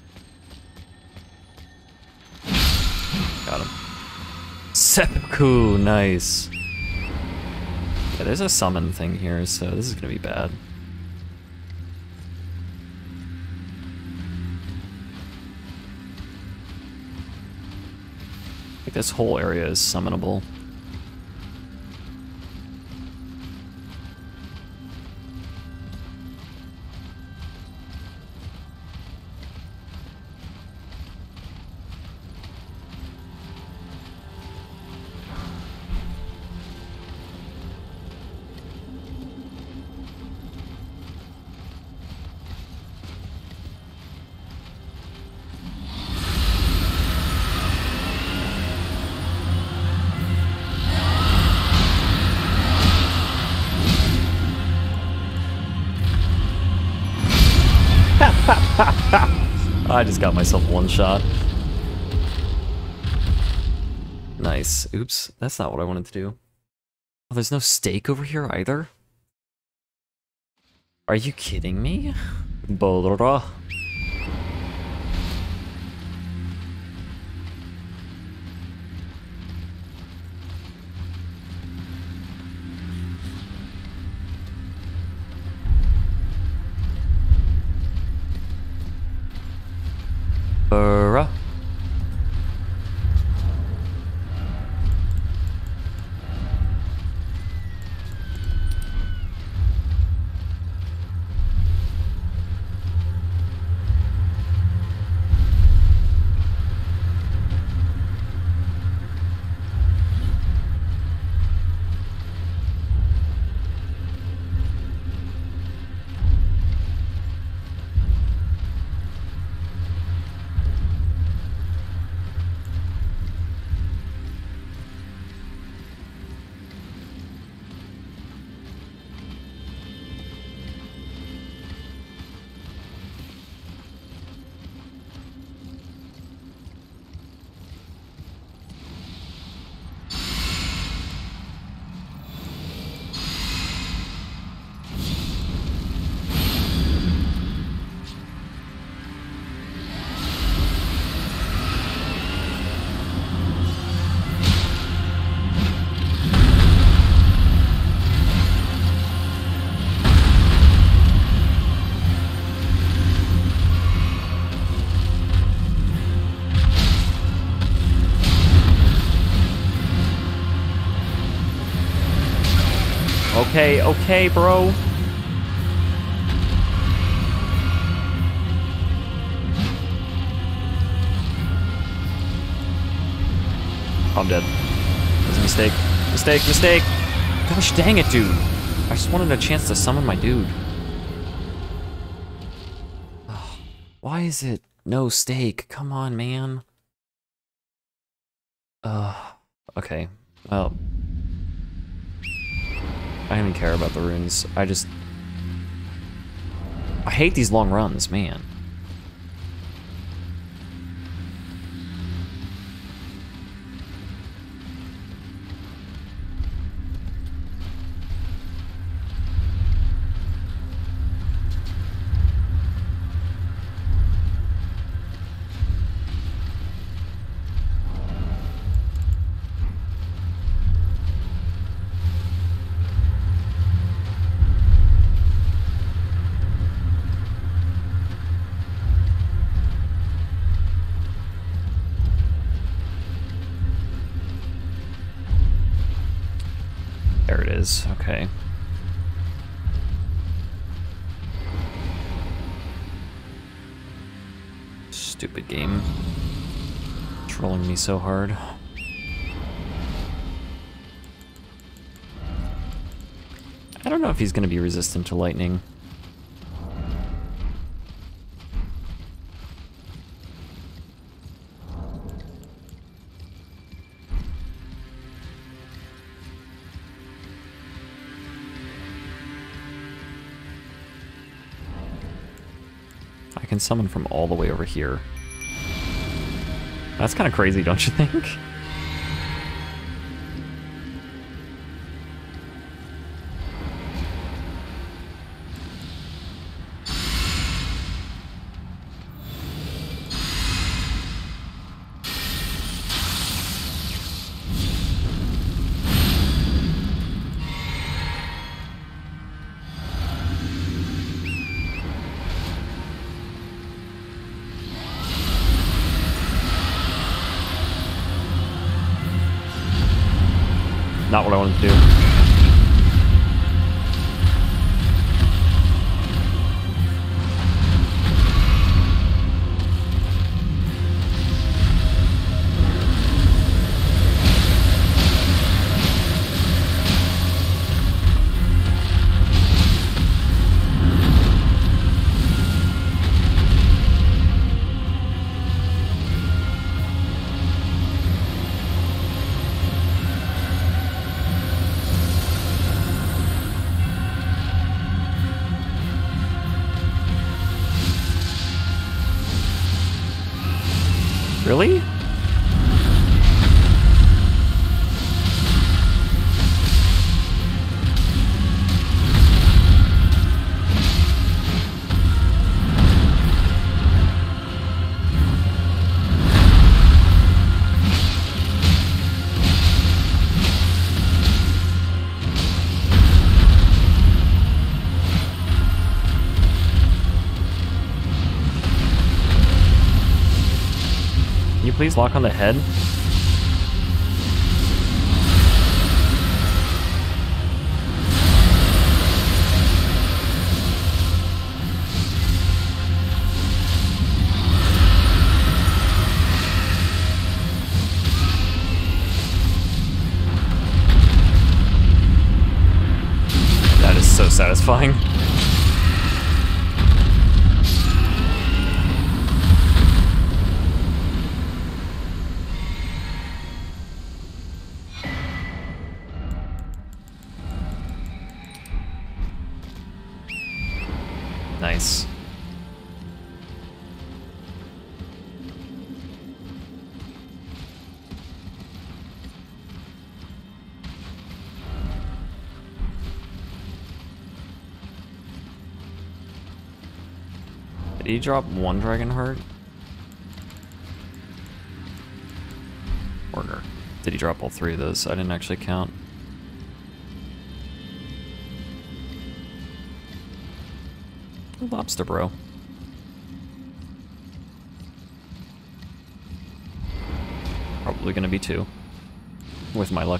Got him. Seppuku, nice. Yeah, there's a summon thing here, so this is gonna be bad. Like, this whole area is summonable. I just got myself one shot. Nice. Oops, that's not what I wanted to do. Oh, there's no steak over here either? Are you kidding me? Bolora. Bruh. Okay, okay, bro. I'm dead. That was a mistake. Mistake, mistake! Gosh dang it, dude. I just wanted a chance to summon my dude. Oh, why is it no steak? Come on, man. Uh, okay. Well, I don't even care about the runes. I just... I hate these long runs, man. There it is, okay. Stupid game. Trolling me so hard. I don't know if he's gonna be resistant to lightning. I can summon from all the way over here. That's kind of crazy, don't you think? Not what I wanted to do. Really? Can you please lock on the head? That is so satisfying. Nice. Did he drop one dragon heart? Or did he drop all three of those? I didn't actually count. Lobster bro. Probably gonna be two. With my luck.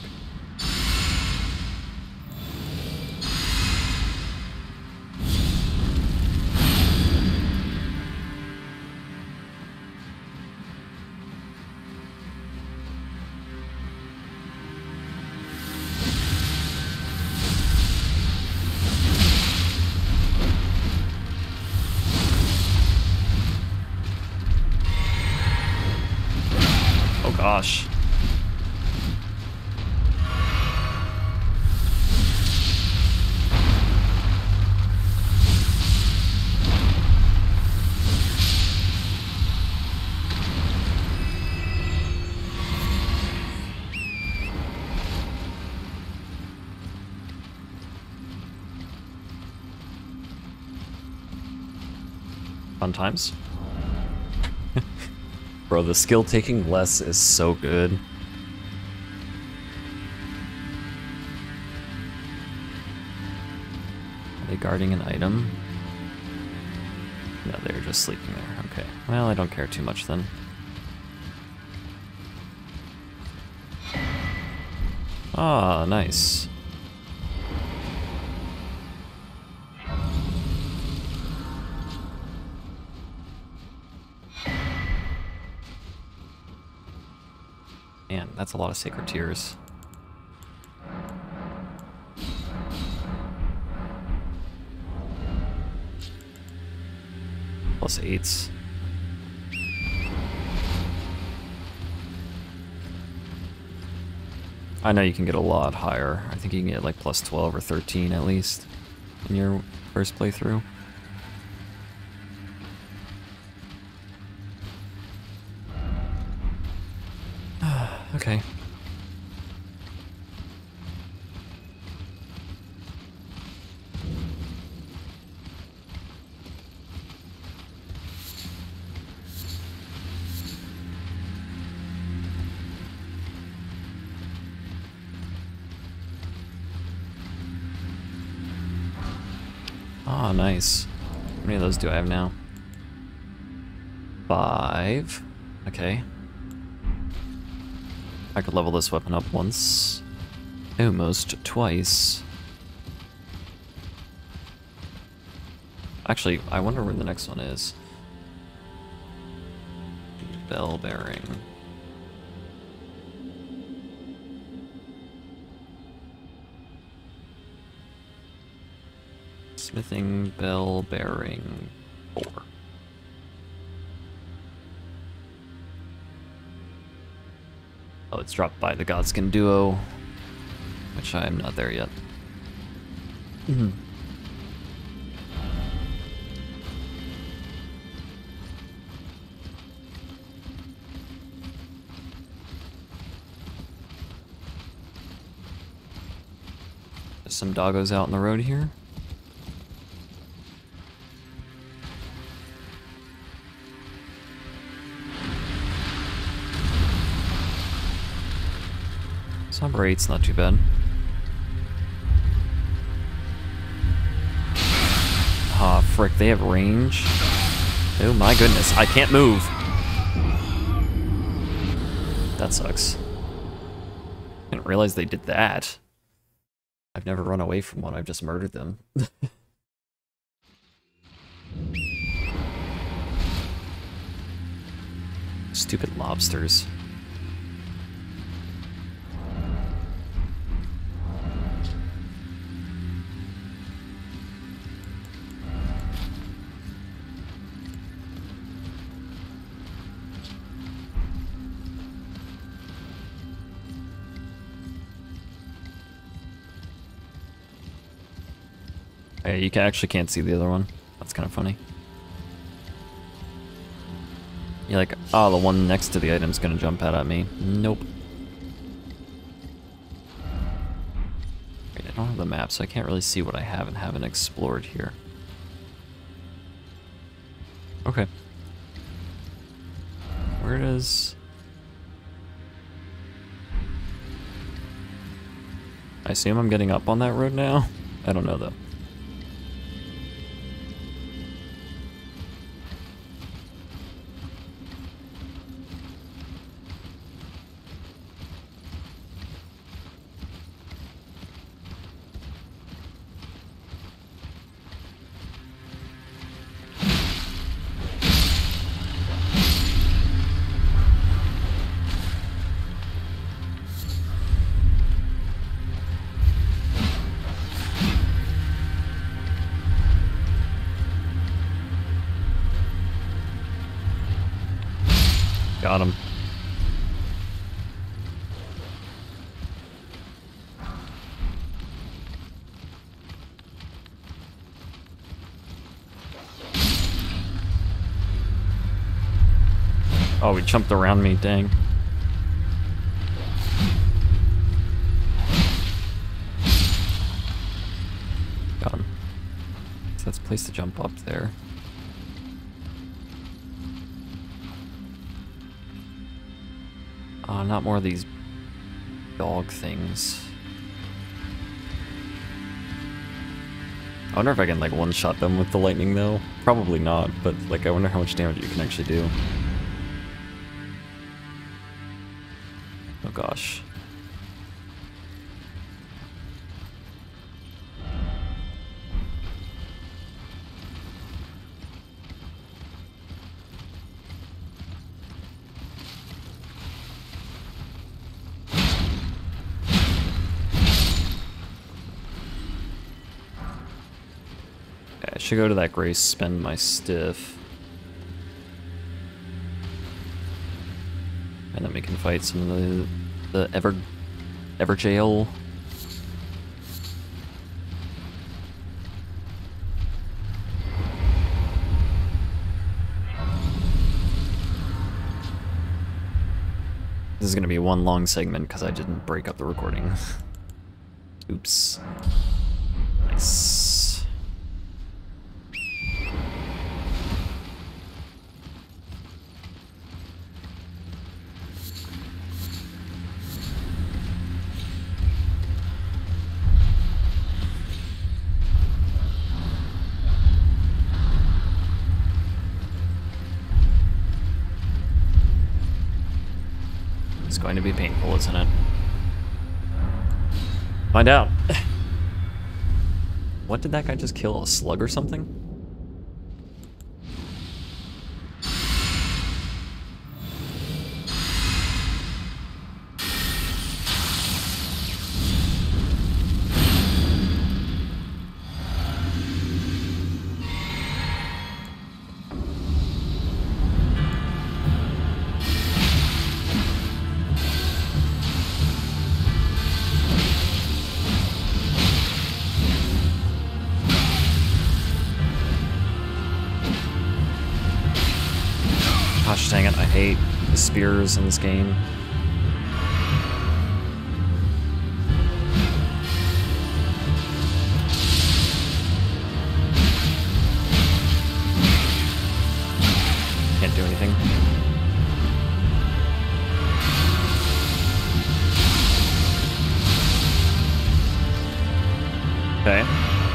Gosh. Fun times. Bro, the skill taking less is so good. Are they guarding an item? No, they're just sleeping there. Okay. Well, I don't care too much then. Ah, nice. Man, that's a lot of sacred tears. Plus eights. I know you can get a lot higher. I think you can get like plus twelve or thirteen at least in your first playthrough. Okay. Ah, nice. How many of those do I have now? Five. Okay. I could level this weapon up once. Almost twice. Actually, I wonder where the next one is. Bell bearing. Smithing bell bearing four. Oh, it's dropped by the Godskin duo, which I am not there yet. Mm-hmm. There's some doggos out in the road here. Number eight's not too bad. Ah, oh, frick, they have range. Oh my goodness, I can't move. That sucks. Didn't realize they did that. I've never run away from one, I've just murdered them. Stupid lobsters. Yeah, you can, actually can't see the other one. That's kind of funny. You're like, oh, the one next to the item's gonna jump out at me. Nope. Wait, I don't have the map, so I can't really see what I have and haven't explored here. Okay. Where does... I assume I'm getting up on that road now? I don't know, though. Got him. Oh, he jumped around me, dang. Got him. So that's a place to jump up there. Uh, not more of these dog things. I wonder if I can like one-shot them with the lightning though. Probably not, but like I wonder how much damage you can actually do. Oh gosh. I should go to that grace, spend my stiff. And then we can fight some of the, the Ever, Ever Jail. This is gonna be one long segment because I didn't break up the recording. Oops. Nice. It's going to be painful, isn't it? Find out. What did that guy just kill? A slug or something? Gosh dang it, I hate the spears in this game. Can't do anything. Okay.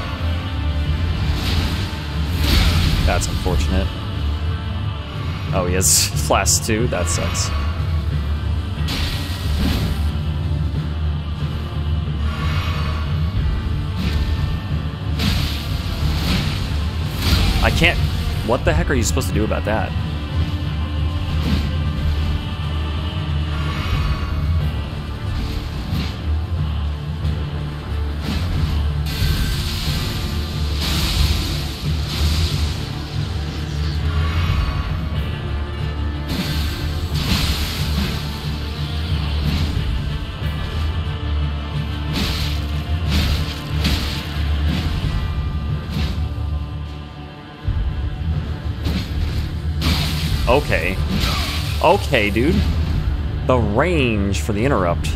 That's unfortunate. Oh, he has flask too? That sucks. I can't... What the heck are you supposed to do about that? Okay. Okay, dude. The range for the interrupt.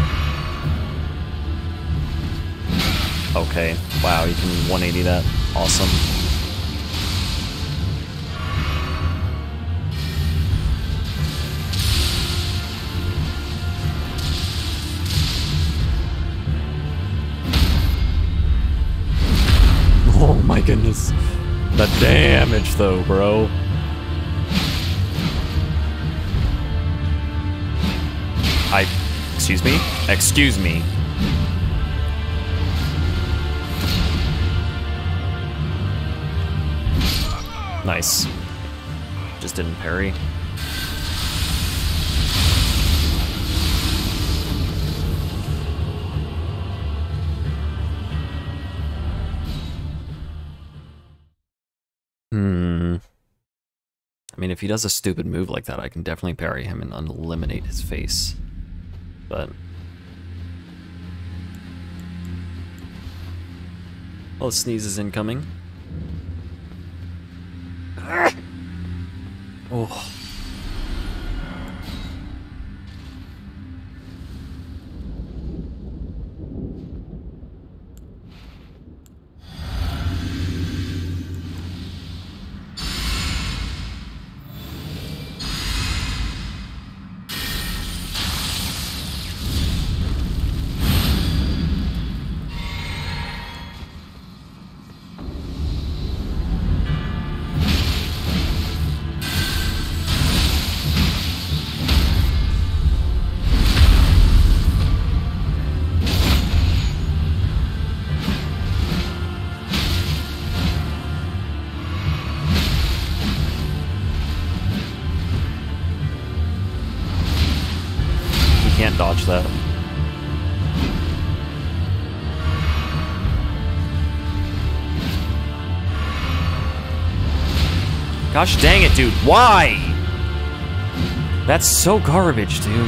Okay. Wow, you can one eighty that. Awesome. Oh my goodness. The damage though, bro. I... Excuse me? Excuse me. Nice. Just didn't parry. Hmm. I mean, if he does a stupid move like that, I can definitely parry him and eliminate his face. But... Oh, sneeze is incoming. Oh. Can't dodge that. Gosh dang it, dude. Why? That's so garbage, dude.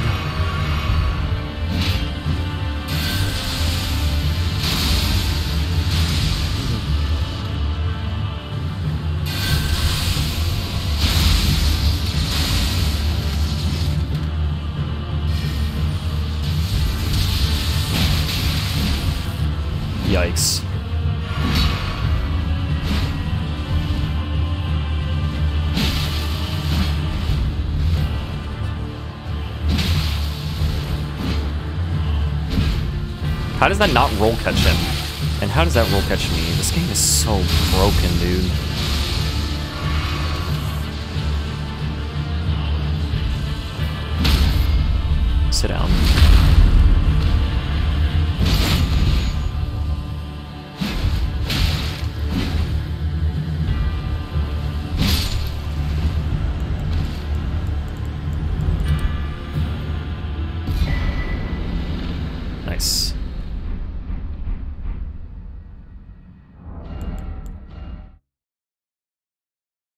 Yikes. How does that not roll catch him? And how does that roll catch me? This game is so broken, dude. Sit down.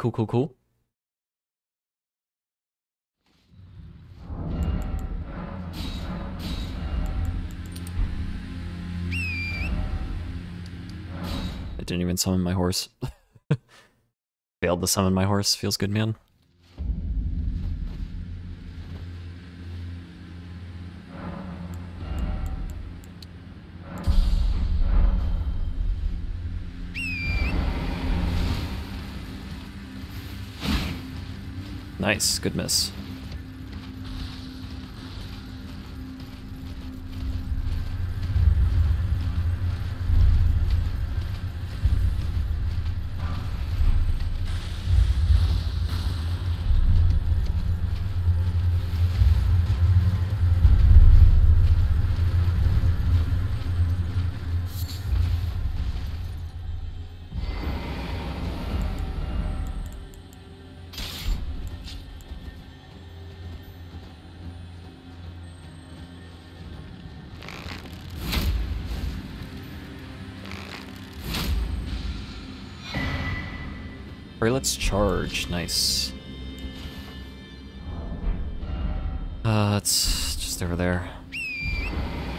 cool, cool, cool. I didn't even summon my horse. Failed to summon my horse. Feels good, man. Nice, good miss. Alright, let's charge. Nice. Uh, it's just over there. Is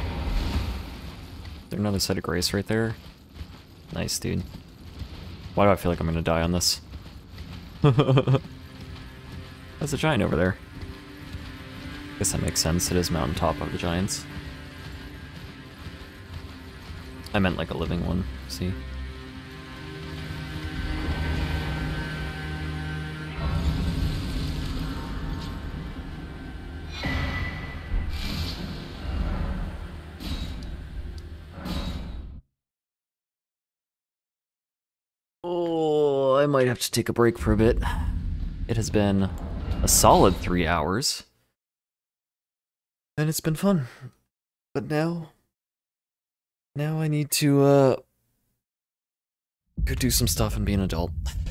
there another set of grace right there? Nice, dude. Why do I feel like I'm gonna die on this? There's a giant over there. Guess that makes sense. It is mountaintop of the giants. I meant like a living one, see? Oh, I might have to take a break for a bit. It has been a solid three hours. And it's been fun. But now... Now I need to, uh... go do some stuff and be an adult.